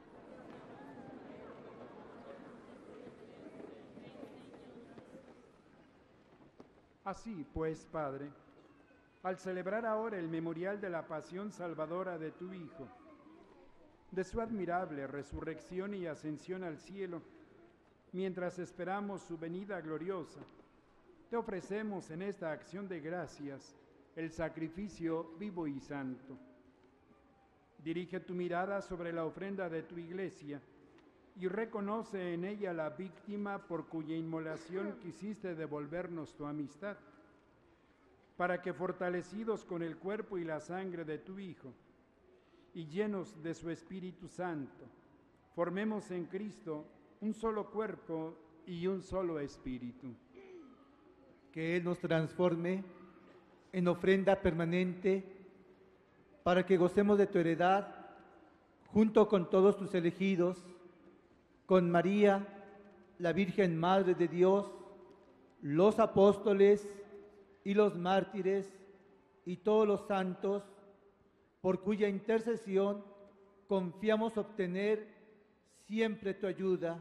Así pues, Padre, al celebrar ahora el memorial de la pasión salvadora de tu Hijo, de su admirable resurrección y ascensión al cielo, mientras esperamos su venida gloriosa, te ofrecemos en esta acción de gracias el sacrificio vivo y santo. Dirige tu mirada sobre la ofrenda de tu Iglesia y reconoce en ella la víctima por cuya inmolación quisiste devolvernos tu amistad, para que fortalecidos con el cuerpo y la sangre de tu Hijo y llenos de su Espíritu Santo, formemos en Cristo un solo cuerpo y un solo espíritu. Que Él nos transforme en ofrenda permanente para que gocemos de tu heredad junto con todos tus elegidos, con María, la Virgen Madre de Dios, los apóstoles y los mártires y todos los santos, por cuya intercesión confiamos obtener siempre tu ayuda.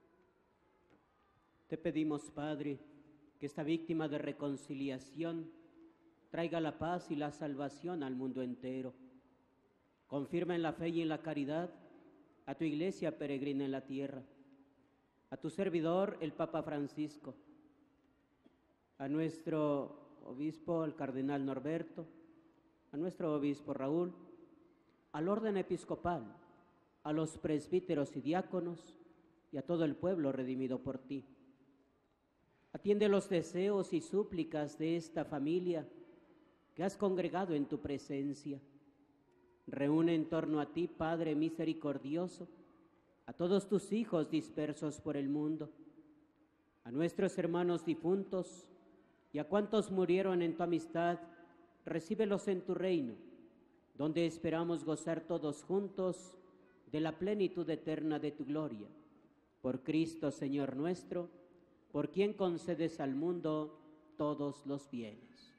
Te pedimos, Padre, que esta víctima de reconciliación traiga la paz y la salvación al mundo entero. Confirma en la fe y en la caridad a tu Iglesia peregrina en la tierra, a tu servidor, el Papa Francisco, a nuestro obispo, el Cardenal Norberto, a nuestro obispo Raúl, al orden episcopal, a los presbíteros y diáconos y a todo el pueblo redimido por ti. Atiende los deseos y súplicas de esta familia que has congregado en tu presencia. Reúne en torno a ti, Padre misericordioso, a todos tus hijos dispersos por el mundo, a nuestros hermanos difuntos y a cuantos murieron en tu amistad, recíbelos en tu reino, donde esperamos gozar todos juntos de la plenitud eterna de tu gloria. Por Cristo, Señor nuestro, por quien concedes al mundo todos los bienes.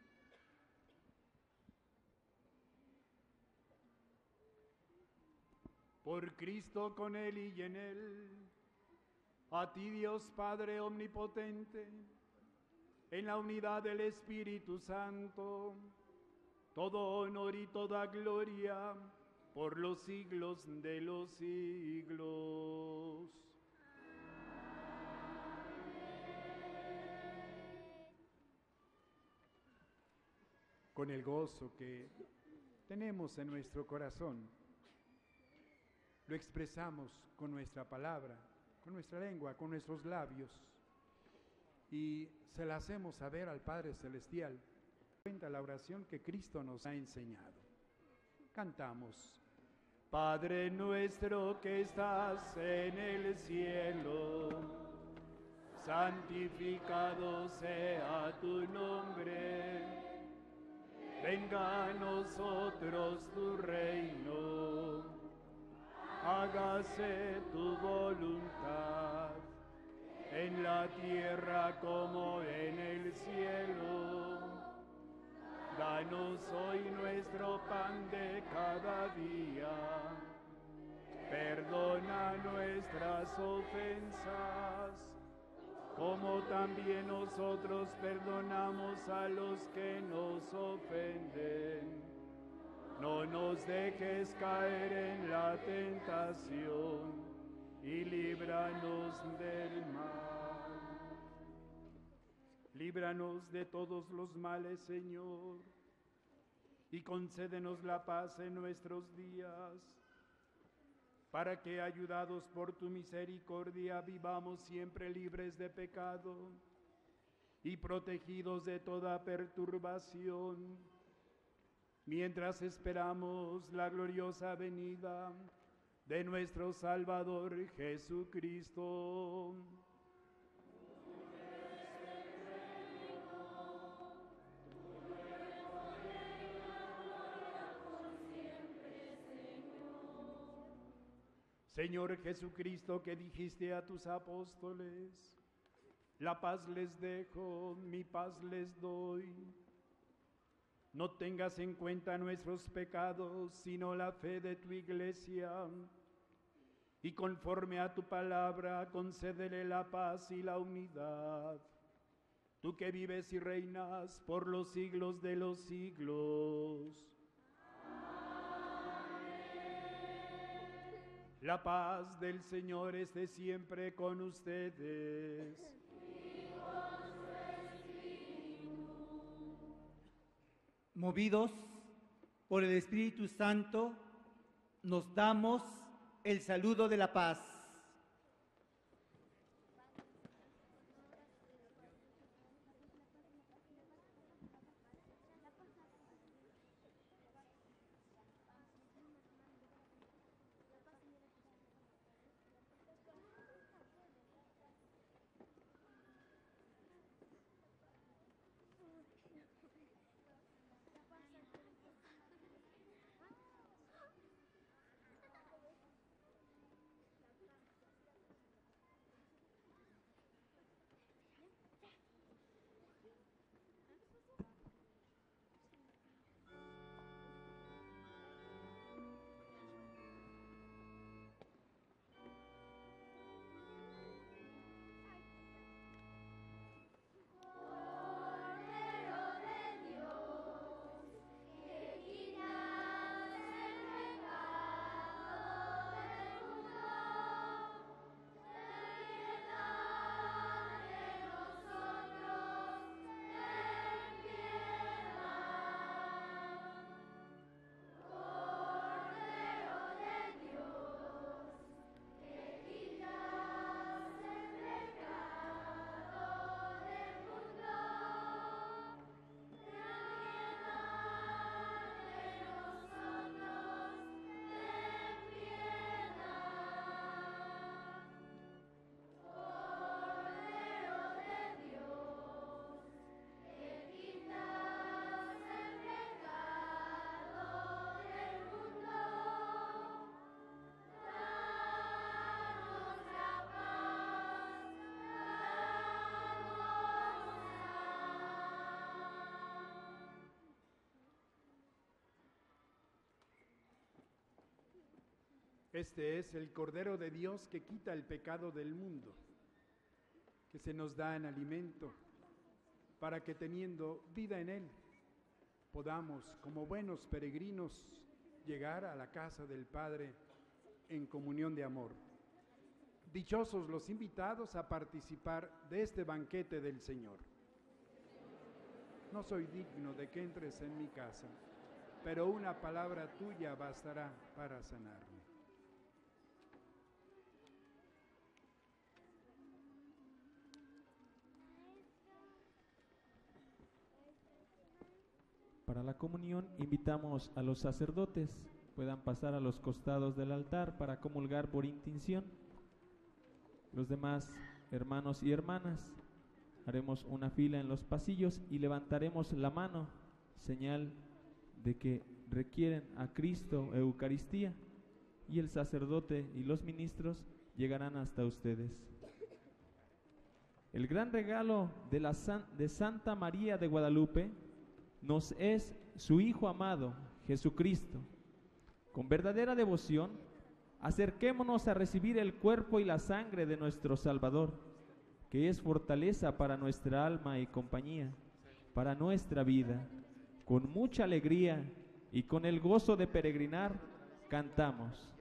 Por Cristo, con Él y en Él, a ti Dios Padre Omnipotente, en la unidad del Espíritu Santo, todo honor y toda gloria por los siglos de los siglos. Con el gozo que tenemos en nuestro corazón, lo expresamos con nuestra palabra, con nuestra lengua, con nuestros labios, y se la hacemos saber al Padre Celestial. Cuenta la oración que Cristo nos ha enseñado. Cantamos. Padre nuestro que estás en el cielo, santificado sea tu nombre. Venga a nosotros tu reino, hágase tu voluntad, en la tierra como en el cielo. Danos hoy nuestro pan de cada día, perdona nuestras ofensas, como también nosotros perdonamos a los que nos ofenden. No nos dejes caer en la tentación y líbranos del mal. Líbranos de todos los males, Señor, y concédenos la paz en nuestros días, para que, ayudados por tu misericordia, vivamos siempre libres de pecado y protegidos de toda perturbación, mientras esperamos la gloriosa venida de nuestro Salvador Jesucristo. Señor Jesucristo, que dijiste a tus apóstoles, la paz les dejo, mi paz les doy. No tengas en cuenta nuestros pecados, sino la fe de tu iglesia. Y conforme a tu palabra, concédele la paz y la unidad. Tú que vives y reinas por los siglos de los siglos. La paz del Señor esté siempre con ustedes. Movidos por el Espíritu Santo, nos damos el saludo de la paz. Este es el Cordero de Dios que quita el pecado del mundo, que se nos da en alimento, para que teniendo vida en Él, podamos, como buenos peregrinos, llegar a la casa del Padre en comunión de amor. Dichosos los invitados a participar de este banquete del Señor. No soy digno de que entres en mi casa, pero una palabra tuya bastará para sanarme. Para la comunión invitamos a los sacerdotes, puedan pasar a los costados del altar para comulgar por intención. Los demás hermanos y hermanas, haremos una fila en los pasillos y levantaremos la mano, señal de que requieren a Cristo Eucaristía, y el sacerdote y los ministros llegarán hasta ustedes. El gran regalo de, la San, de Santa María de Guadalupe nos es su Hijo amado, Jesucristo. Con verdadera devoción, acerquémonos a recibir el cuerpo y la sangre de nuestro Salvador, que es fortaleza para nuestra alma y compañía, para nuestra vida. Con mucha alegría y con el gozo de peregrinar, cantamos.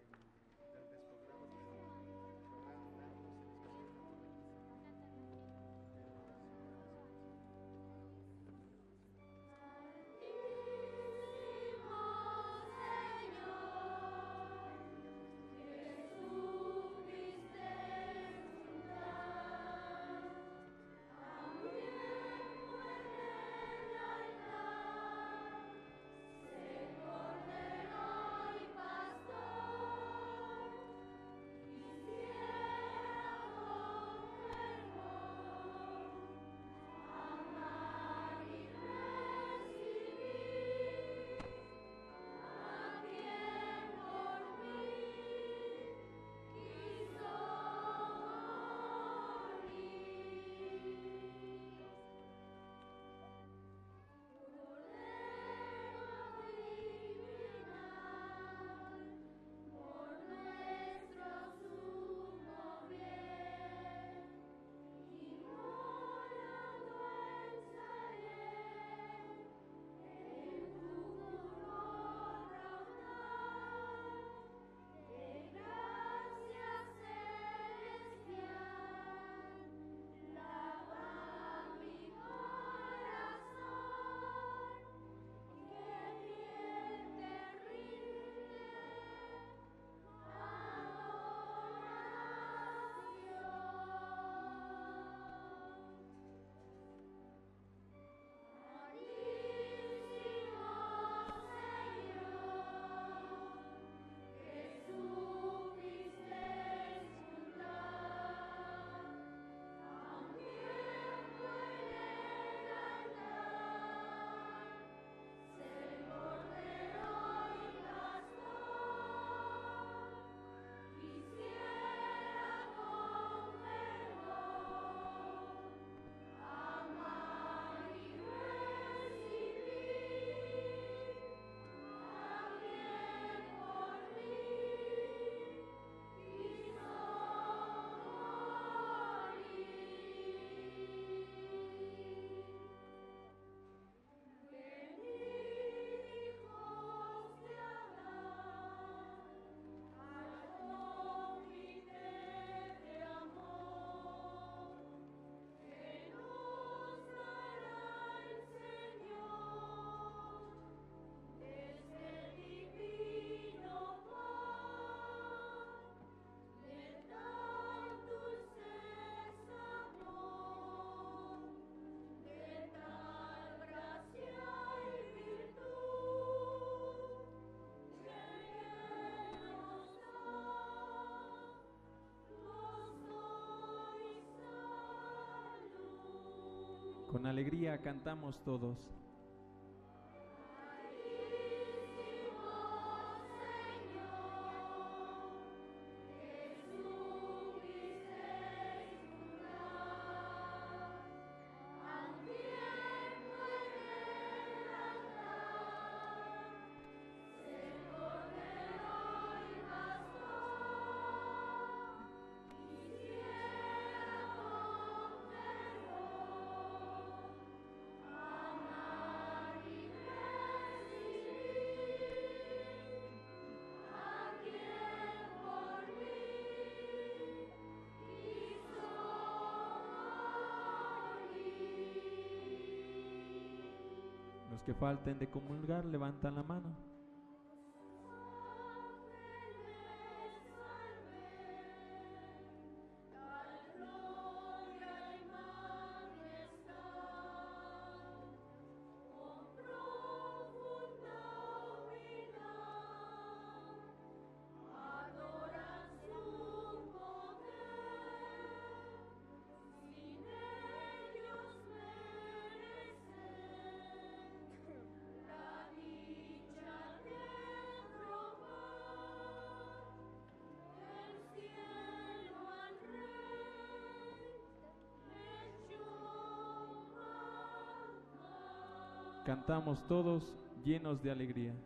Con alegría cantamos todos. Cordero y pastor. que falten de comulgar, levantan la mano. Cantamos todos llenos de alegría.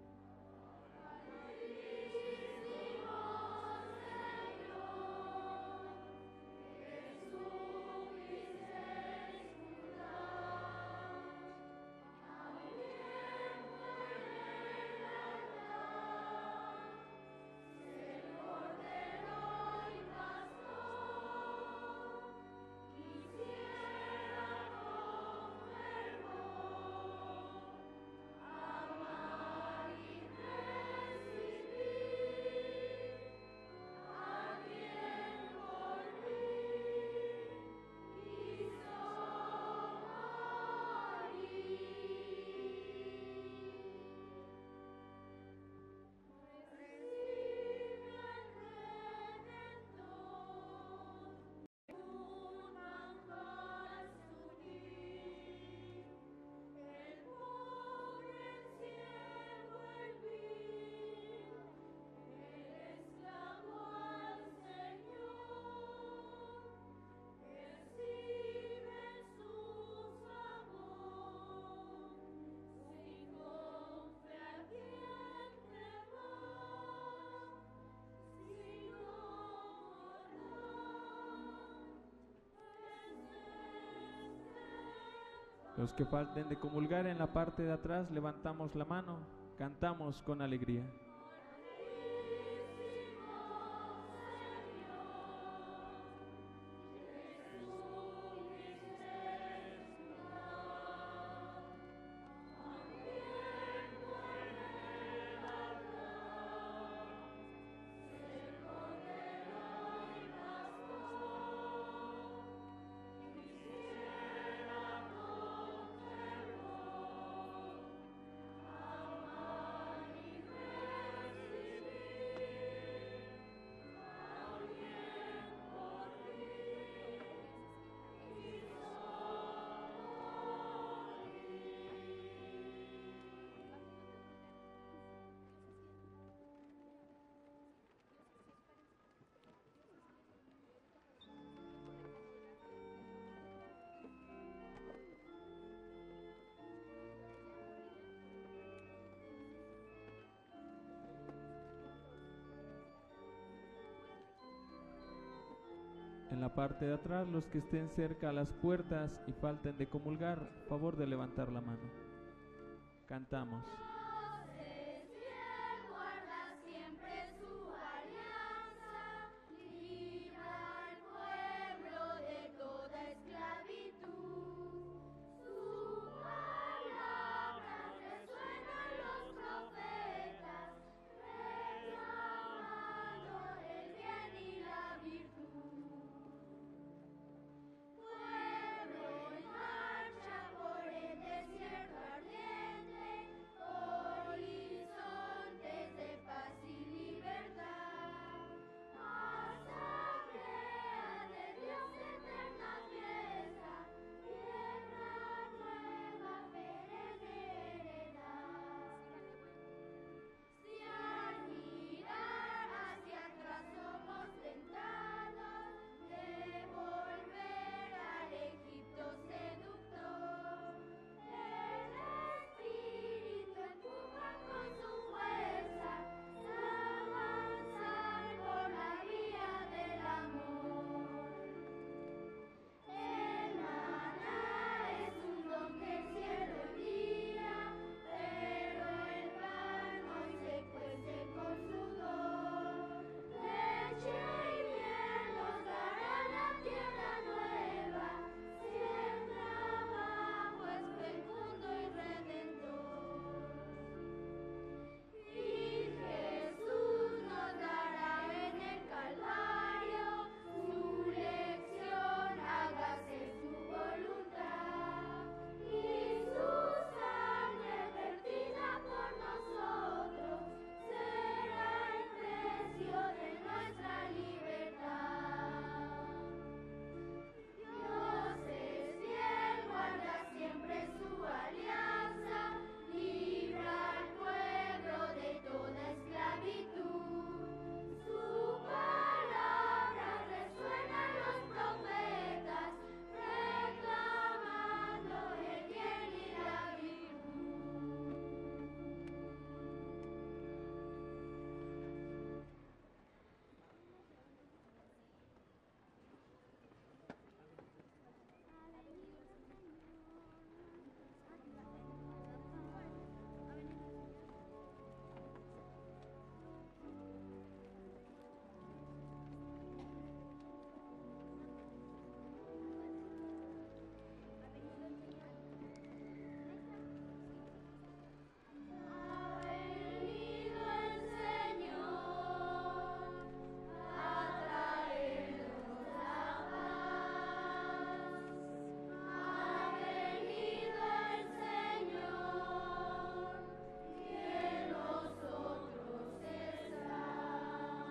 Los que falten de comulgar en la parte de atrás, levantamos la mano, cantamos con alegría. En la parte de atrás, los que estén cerca a las puertas y falten de comulgar, favor de levantar la mano. Cantamos. Guarda siempre su alianza, libra al pueblo de toda esclavitud. Su palabra resuena los profetas, reclamando el bien y la virtud. Pueblo en marcha por el desierto ardiente,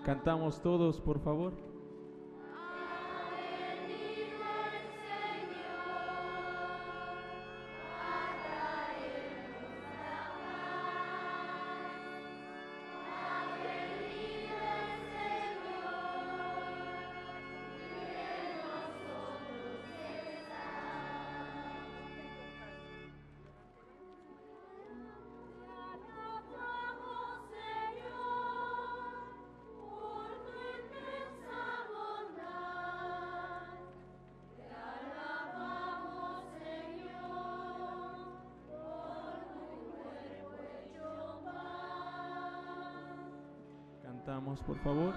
Cantamos todos, por favor. Cantamos, por favor.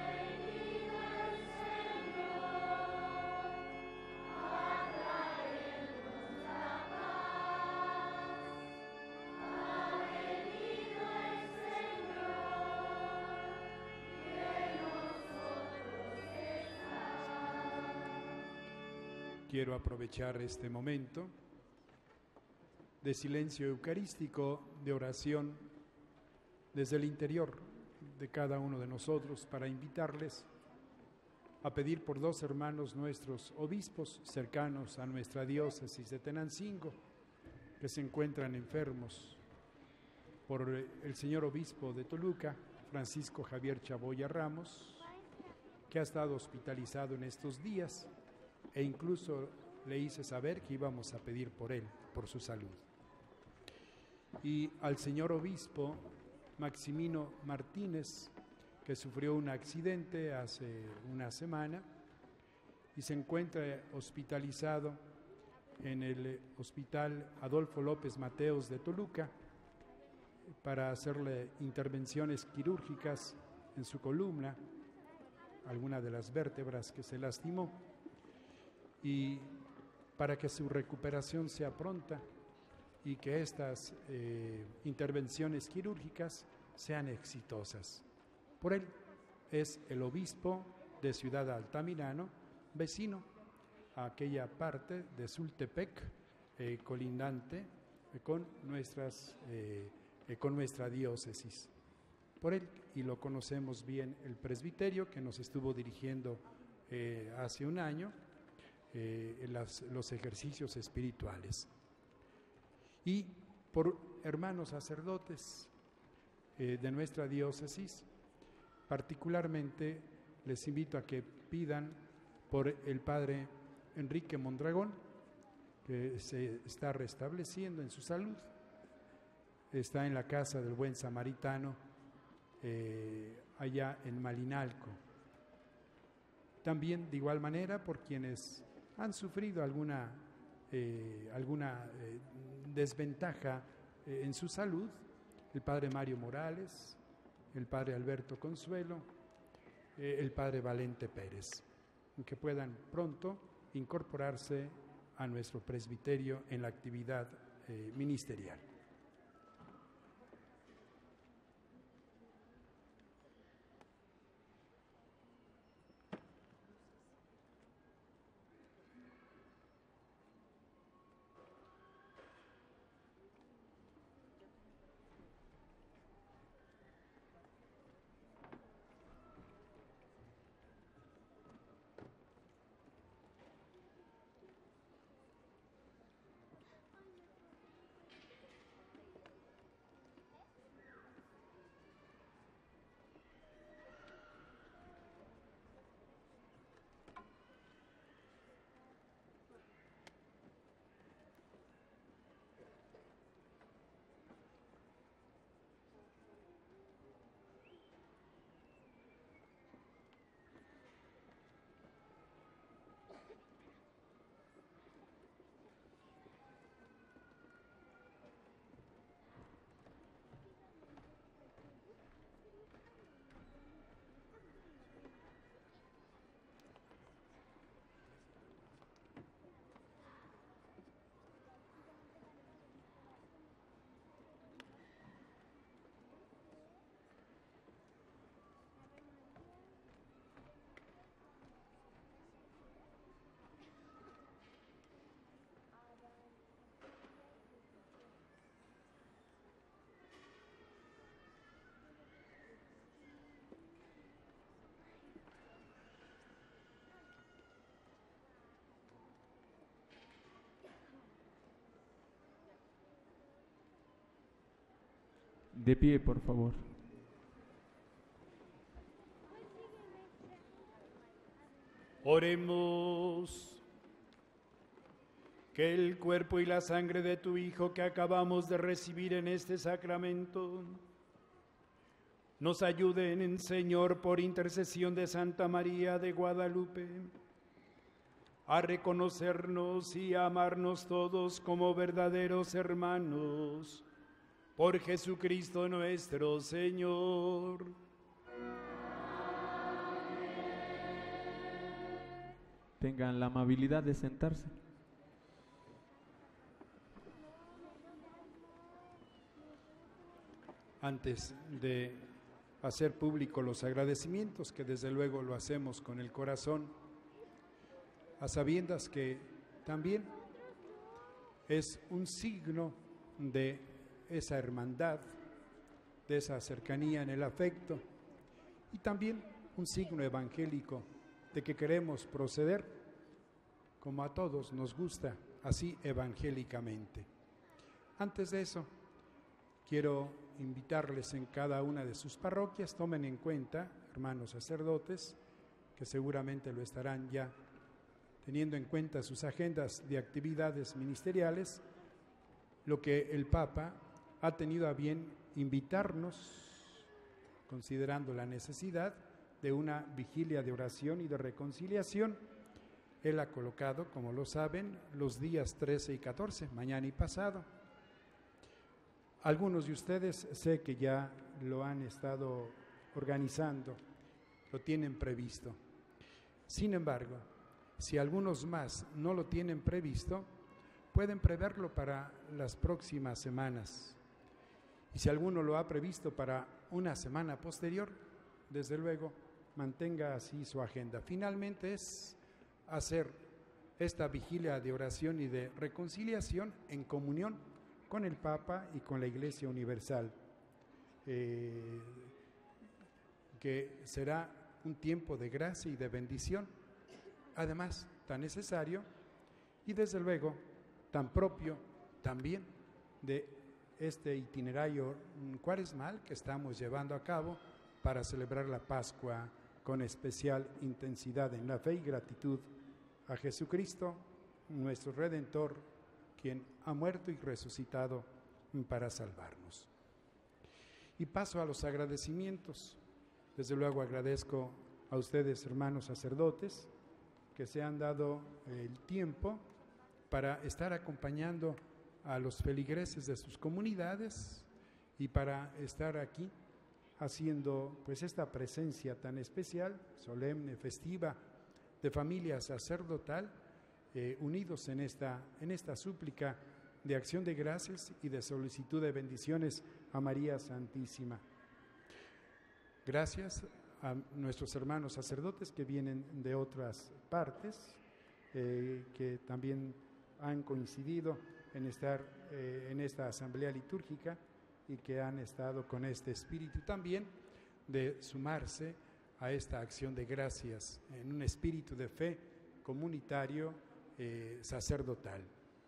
Quiero aprovechar este momento de silencio eucarístico, de oración desde el interior de cada uno de nosotros para invitarles a pedir por dos hermanos nuestros obispos cercanos a nuestra diócesis de Tenancingo que se encuentran enfermos, por el señor obispo de Toluca, Francisco Javier Chaboya Ramos, que ha estado hospitalizado en estos días, e incluso le hice saber que íbamos a pedir por él, por su salud. Y al señor obispo Maximino Martínez, que sufrió un accidente hace una semana y se encuentra hospitalizado en el Hospital Adolfo López Mateos de Toluca para hacerle intervenciones quirúrgicas en su columna, alguna de las vértebras que se lastimó, y para que su recuperación sea pronta y que estas eh, intervenciones quirúrgicas sean exitosas. Por él es el obispo de Ciudad Altamirano, vecino a aquella parte de Sultepec, eh, colindante eh, con, nuestras, eh, eh, con nuestra diócesis. Por él, y lo conocemos bien, el presbiterio que nos estuvo dirigiendo eh, hace un año, eh, las, los ejercicios espirituales. Y por hermanos sacerdotes eh, de nuestra diócesis, particularmente les invito a que pidan por el padre Enrique Mondragón, que se está restableciendo en su salud, está en la casa del Buen Samaritano, eh, allá en Malinalco. También, de igual manera, por quienes han sufrido alguna, eh, alguna eh, desventaja eh, en su salud, el padre Mario Morales, el padre Alberto Consuelo, eh, el padre Valente Pérez, que puedan pronto incorporarse a nuestro presbiterio en la actividad eh, ministerial. De pie, por favor. Oremos. Que el cuerpo y la sangre de tu Hijo que acabamos de recibir en este sacramento nos ayuden, Señor, por intercesión de Santa María de Guadalupe, a reconocernos y a amarnos todos como verdaderos hermanos, por Jesucristo nuestro Señor. Tengan la amabilidad de sentarse. Antes de hacer público los agradecimientos, que desde luego lo hacemos con el corazón, a sabiendas que también es un signo de esa hermandad, de esa cercanía en el afecto, y también un signo evangélico de que queremos proceder como a todos nos gusta, así evangélicamente. Antes de eso, quiero invitarles en cada una de sus parroquias, tomen en cuenta, hermanos sacerdotes, que seguramente lo estarán ya teniendo en cuenta sus agendas de actividades ministeriales, lo que el Papa ha tenido a bien invitarnos, considerando la necesidad de una vigilia de oración y de reconciliación. Él ha colocado, como lo saben, los días trece y catorce, mañana y pasado. Algunos de ustedes sé que ya lo han estado organizando, lo tienen previsto. Sin embargo, si algunos más no lo tienen previsto, pueden preverlo para las próximas semanas. Y si alguno lo ha previsto para una semana posterior, desde luego, mantenga así su agenda. Finalmente es hacer esta vigilia de oración y de reconciliación en comunión con el Papa y con la Iglesia Universal, eh, que será un tiempo de gracia y de bendición, además tan necesario y desde luego tan propio también de este itinerario cuaresmal que estamos llevando a cabo para celebrar la Pascua con especial intensidad en la fe y gratitud a Jesucristo, nuestro Redentor, quien ha muerto y resucitado para salvarnos. Y paso a los agradecimientos. Desde luego agradezco a ustedes, hermanos sacerdotes, que se han dado el tiempo para estar acompañando a los feligreses de sus comunidades y para estar aquí haciendo pues esta presencia tan especial, solemne, festiva, de familia sacerdotal, eh, unidos en esta, en esta súplica de acción de gracias y de solicitud de bendiciones a María Santísima. Gracias a nuestros hermanos sacerdotes que vienen de otras partes, eh, que también han coincidido en estar eh, en esta asamblea litúrgica y que han estado con este espíritu también de sumarse a esta acción de gracias en un espíritu de fe comunitario eh, sacerdotal.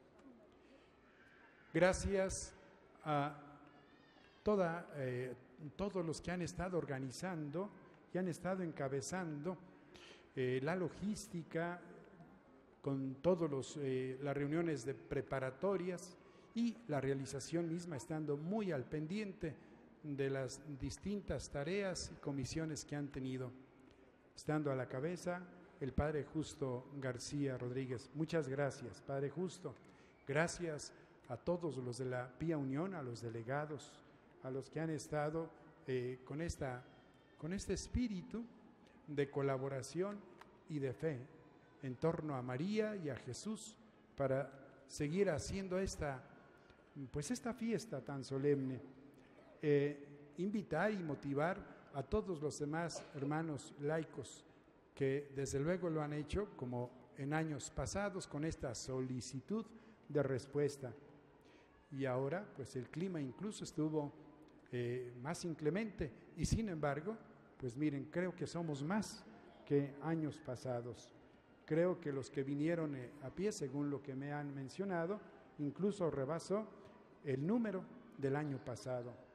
Gracias a toda, eh, todos los que han estado organizando y han estado encabezando eh, la logística con todas eh, las reuniones de preparatorias y la realización misma, estando muy al pendiente de las distintas tareas y comisiones que han tenido, estando a la cabeza el Padre Justo García Rodríguez. Muchas gracias, Padre Justo. Gracias a todos los de la Pía Unión, a los delegados, a los que han estado eh, con, esta, con este espíritu de colaboración y de fe en torno a María y a Jesús para seguir haciendo esta, pues esta fiesta tan solemne. Eh, invitar y motivar a todos los demás hermanos laicos que desde luego lo han hecho como en años pasados con esta solicitud de respuesta. Y ahora pues el clima incluso estuvo eh, más inclemente y sin embargo, pues miren, creo que somos más que años pasados. Creo que los que vinieron eh, a pie, según lo que me han mencionado, incluso rebasó el número del año pasado.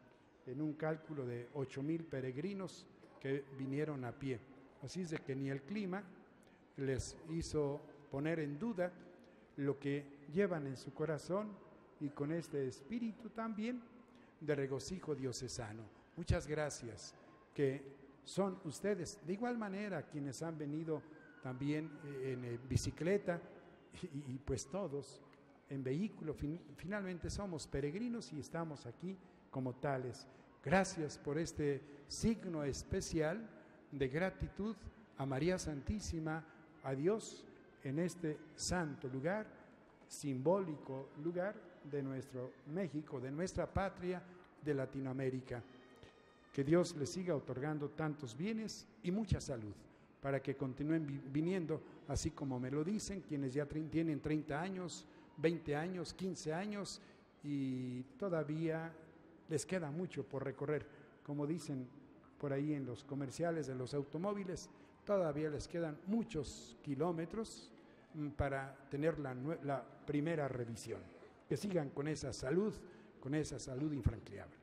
en un cálculo de ocho mil peregrinos que vinieron a pie. Así es de que ni el clima les hizo poner en duda lo que llevan en su corazón y con este espíritu también de regocijo diocesano. Muchas gracias, que son ustedes de igual manera quienes han venido también en, en bicicleta y, y pues todos en vehículo. Fin, finalmente somos peregrinos y estamos aquí como tales. Gracias por este signo especial de gratitud a María Santísima, a Dios, en este santo lugar, simbólico lugar de nuestro México, de nuestra patria, de Latinoamérica. Que Dios les siga otorgando tantos bienes y mucha salud, para que continúen vi- viniendo, así como me lo dicen, quienes ya tre- tienen treinta años, veinte años, quince años, y todavía les queda mucho por recorrer. Como dicen por ahí en los comerciales de los automóviles, todavía les quedan muchos kilómetros mm, para tener la, nue- la primera revisión. Que sigan con esa salud, con esa salud infranqueable.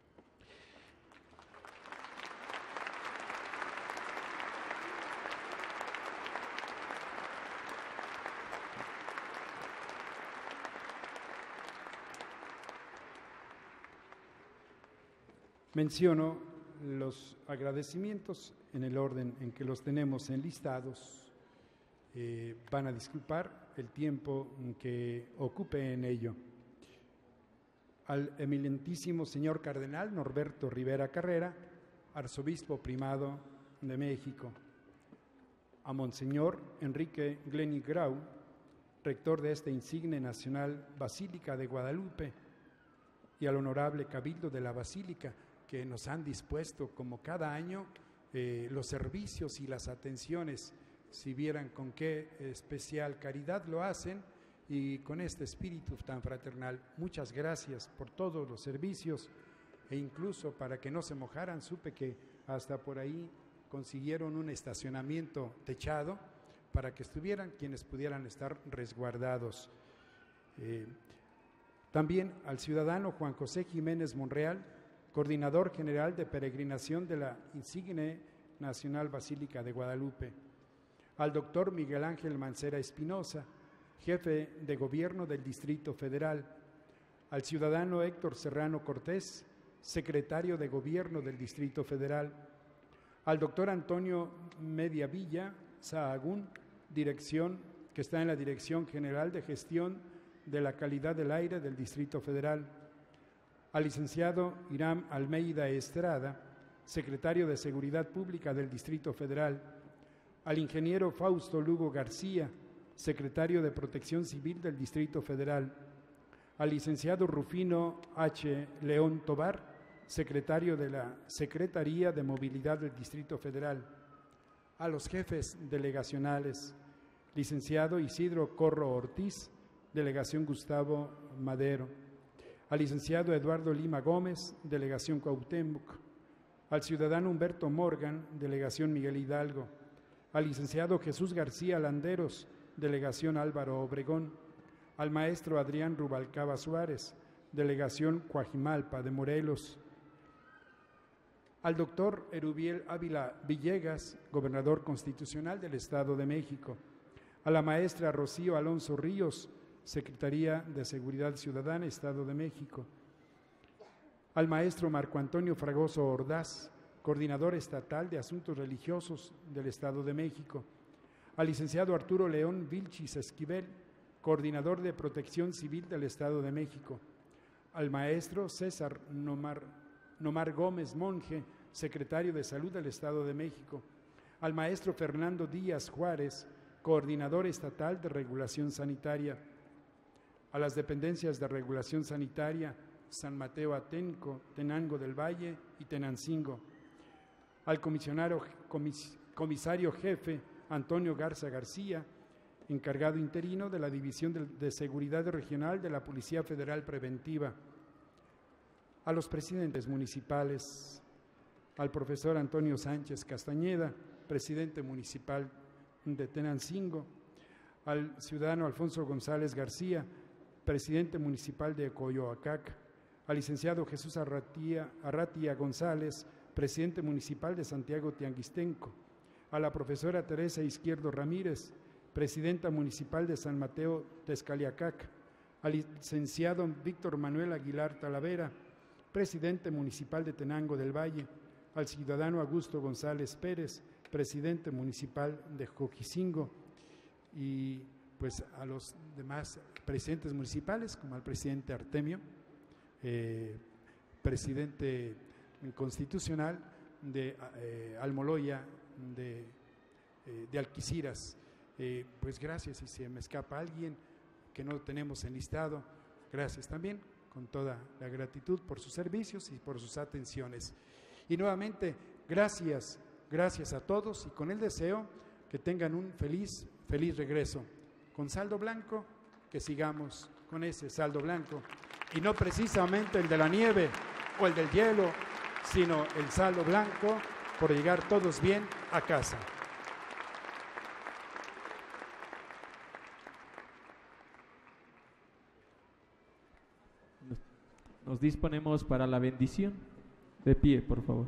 Menciono los agradecimientos en el orden en que los tenemos enlistados. Eh, van a disculpar el tiempo que ocupe en ello. Al eminentísimo señor cardenal Norberto Rivera Carrera, arzobispo primado de México. A monseñor Enrique Glenny Grau, rector de esta insigne nacional Basílica de Guadalupe, y al honorable cabildo de la Basílica, que nos han dispuesto como cada año eh, los servicios y las atenciones. Si vieran con qué especial caridad lo hacen y con este espíritu tan fraternal. Muchas gracias por todos los servicios, e incluso para que no se mojaran, supe que hasta por ahí consiguieron un estacionamiento techado para que estuvieran quienes pudieran estar resguardados. Eh, también al ciudadano Juan José Jiménez Monreal, coordinador general de peregrinación de la insigne Nacional Basílica de Guadalupe. Al doctor Miguel Ángel Mancera Espinosa, jefe de gobierno del Distrito Federal. Al ciudadano Héctor Serrano Cortés, secretario de gobierno del Distrito Federal. Al doctor Antonio Mediavilla Sahagún, dirección, que está en la Dirección General de Gestión de la Calidad del Aire del Distrito Federal. Al licenciado Irán Almeida Estrada, secretario de Seguridad Pública del Distrito Federal. Al ingeniero Fausto Lugo García, secretario de Protección Civil del Distrito Federal. Al licenciado Rufino H. León Tobar, secretario de la Secretaría de Movilidad del Distrito Federal. A los jefes delegacionales, licenciado Isidro Corro Ortiz, delegación Gustavo Madero. Al licenciado Eduardo Lima Gómez, delegación Cuauhtémoc. Al ciudadano Humberto Morgan, delegación Miguel Hidalgo. Al licenciado Jesús García Landeros, delegación Álvaro Obregón. Al maestro Adrián Rubalcaba Suárez, delegación Coajimalpa de Morelos. Al doctor Erubiel Ávila Villegas, gobernador constitucional del Estado de México. A la maestra Rocío Alonso Ríos, Secretaría de Seguridad Ciudadana, Estado de México. Al maestro Marco Antonio Fragoso Ordaz, coordinador estatal de Asuntos Religiosos del Estado de México. Al licenciado Arturo León Vilchis Esquivel, coordinador de Protección Civil del Estado de México. Al maestro César Nomar, Nomar Gómez Monje, secretario de Salud del Estado de México. Al maestro Fernando Díaz Juárez, coordinador estatal de Regulación Sanitaria. A las dependencias de Regulación Sanitaria, San Mateo Atenco, Tenango del Valle y Tenancingo. Al comisionario, comis, comisario jefe Antonio Garza García, encargado interino de la División de, de Seguridad Regional de la Policía Federal Preventiva. A los presidentes municipales, al profesor Antonio Sánchez Castañeda, presidente municipal de Tenancingo, al ciudadano Alfonso González García, presidente municipal de Coyoacac, al licenciado Jesús Arratia, Arratia González, presidente municipal de Santiago Tianguistenco, a la profesora Teresa Izquierdo Ramírez, presidenta municipal de San Mateo Texcaliacac, al licenciado Víctor Manuel Aguilar Talavera, presidente municipal de Tenango del Valle, al ciudadano Augusto González Pérez, presidente municipal de Joquicingo, y pues a los demás presidentes municipales, como al presidente Artemio, eh, presidente constitucional de eh, Almoloya, de, eh, de Alquiciras. Eh, pues gracias, si se me escapa alguien que no tenemos enlistado, gracias también, con toda la gratitud por sus servicios y por sus atenciones. Y nuevamente, gracias, gracias a todos y con el deseo que tengan un feliz, feliz regreso. Con saldo blanco, que sigamos con ese saldo blanco y no precisamente el de la nieve o el del hielo, sino el saldo blanco por llegar todos bien a casa. Nos disponemos para la bendición. De pie, por favor.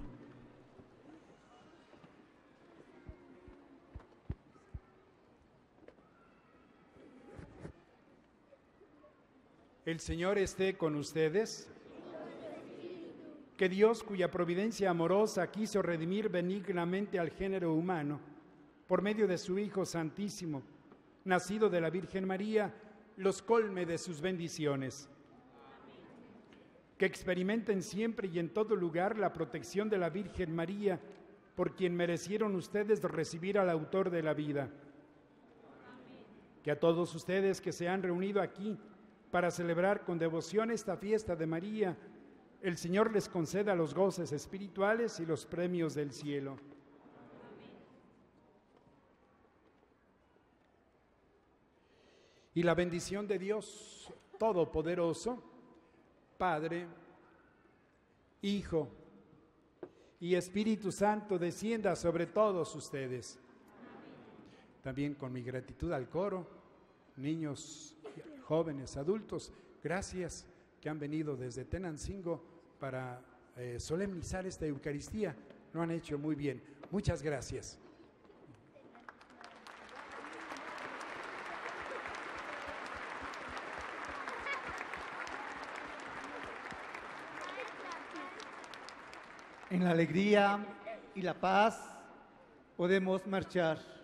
El Señor esté con ustedes. Que Dios, cuya providencia amorosa quiso redimir benignamente al género humano, por medio de su Hijo Santísimo, nacido de la Virgen María, los colme de sus bendiciones. Que experimenten siempre y en todo lugar la protección de la Virgen María, por quien merecieron ustedes recibir al autor de la vida. Que a todos ustedes que se han reunido aquí para celebrar con devoción esta fiesta de María, el Señor les conceda los goces espirituales y los premios del cielo. Y la bendición de Dios Todopoderoso, Padre, Hijo y Espíritu Santo, descienda sobre todos ustedes. También con mi gratitud al coro, niños, jóvenes, adultos, gracias que han venido desde Tenancingo para eh, solemnizar esta Eucaristía. Lo han hecho muy bien. Muchas gracias. En la alegría y la paz podemos marchar.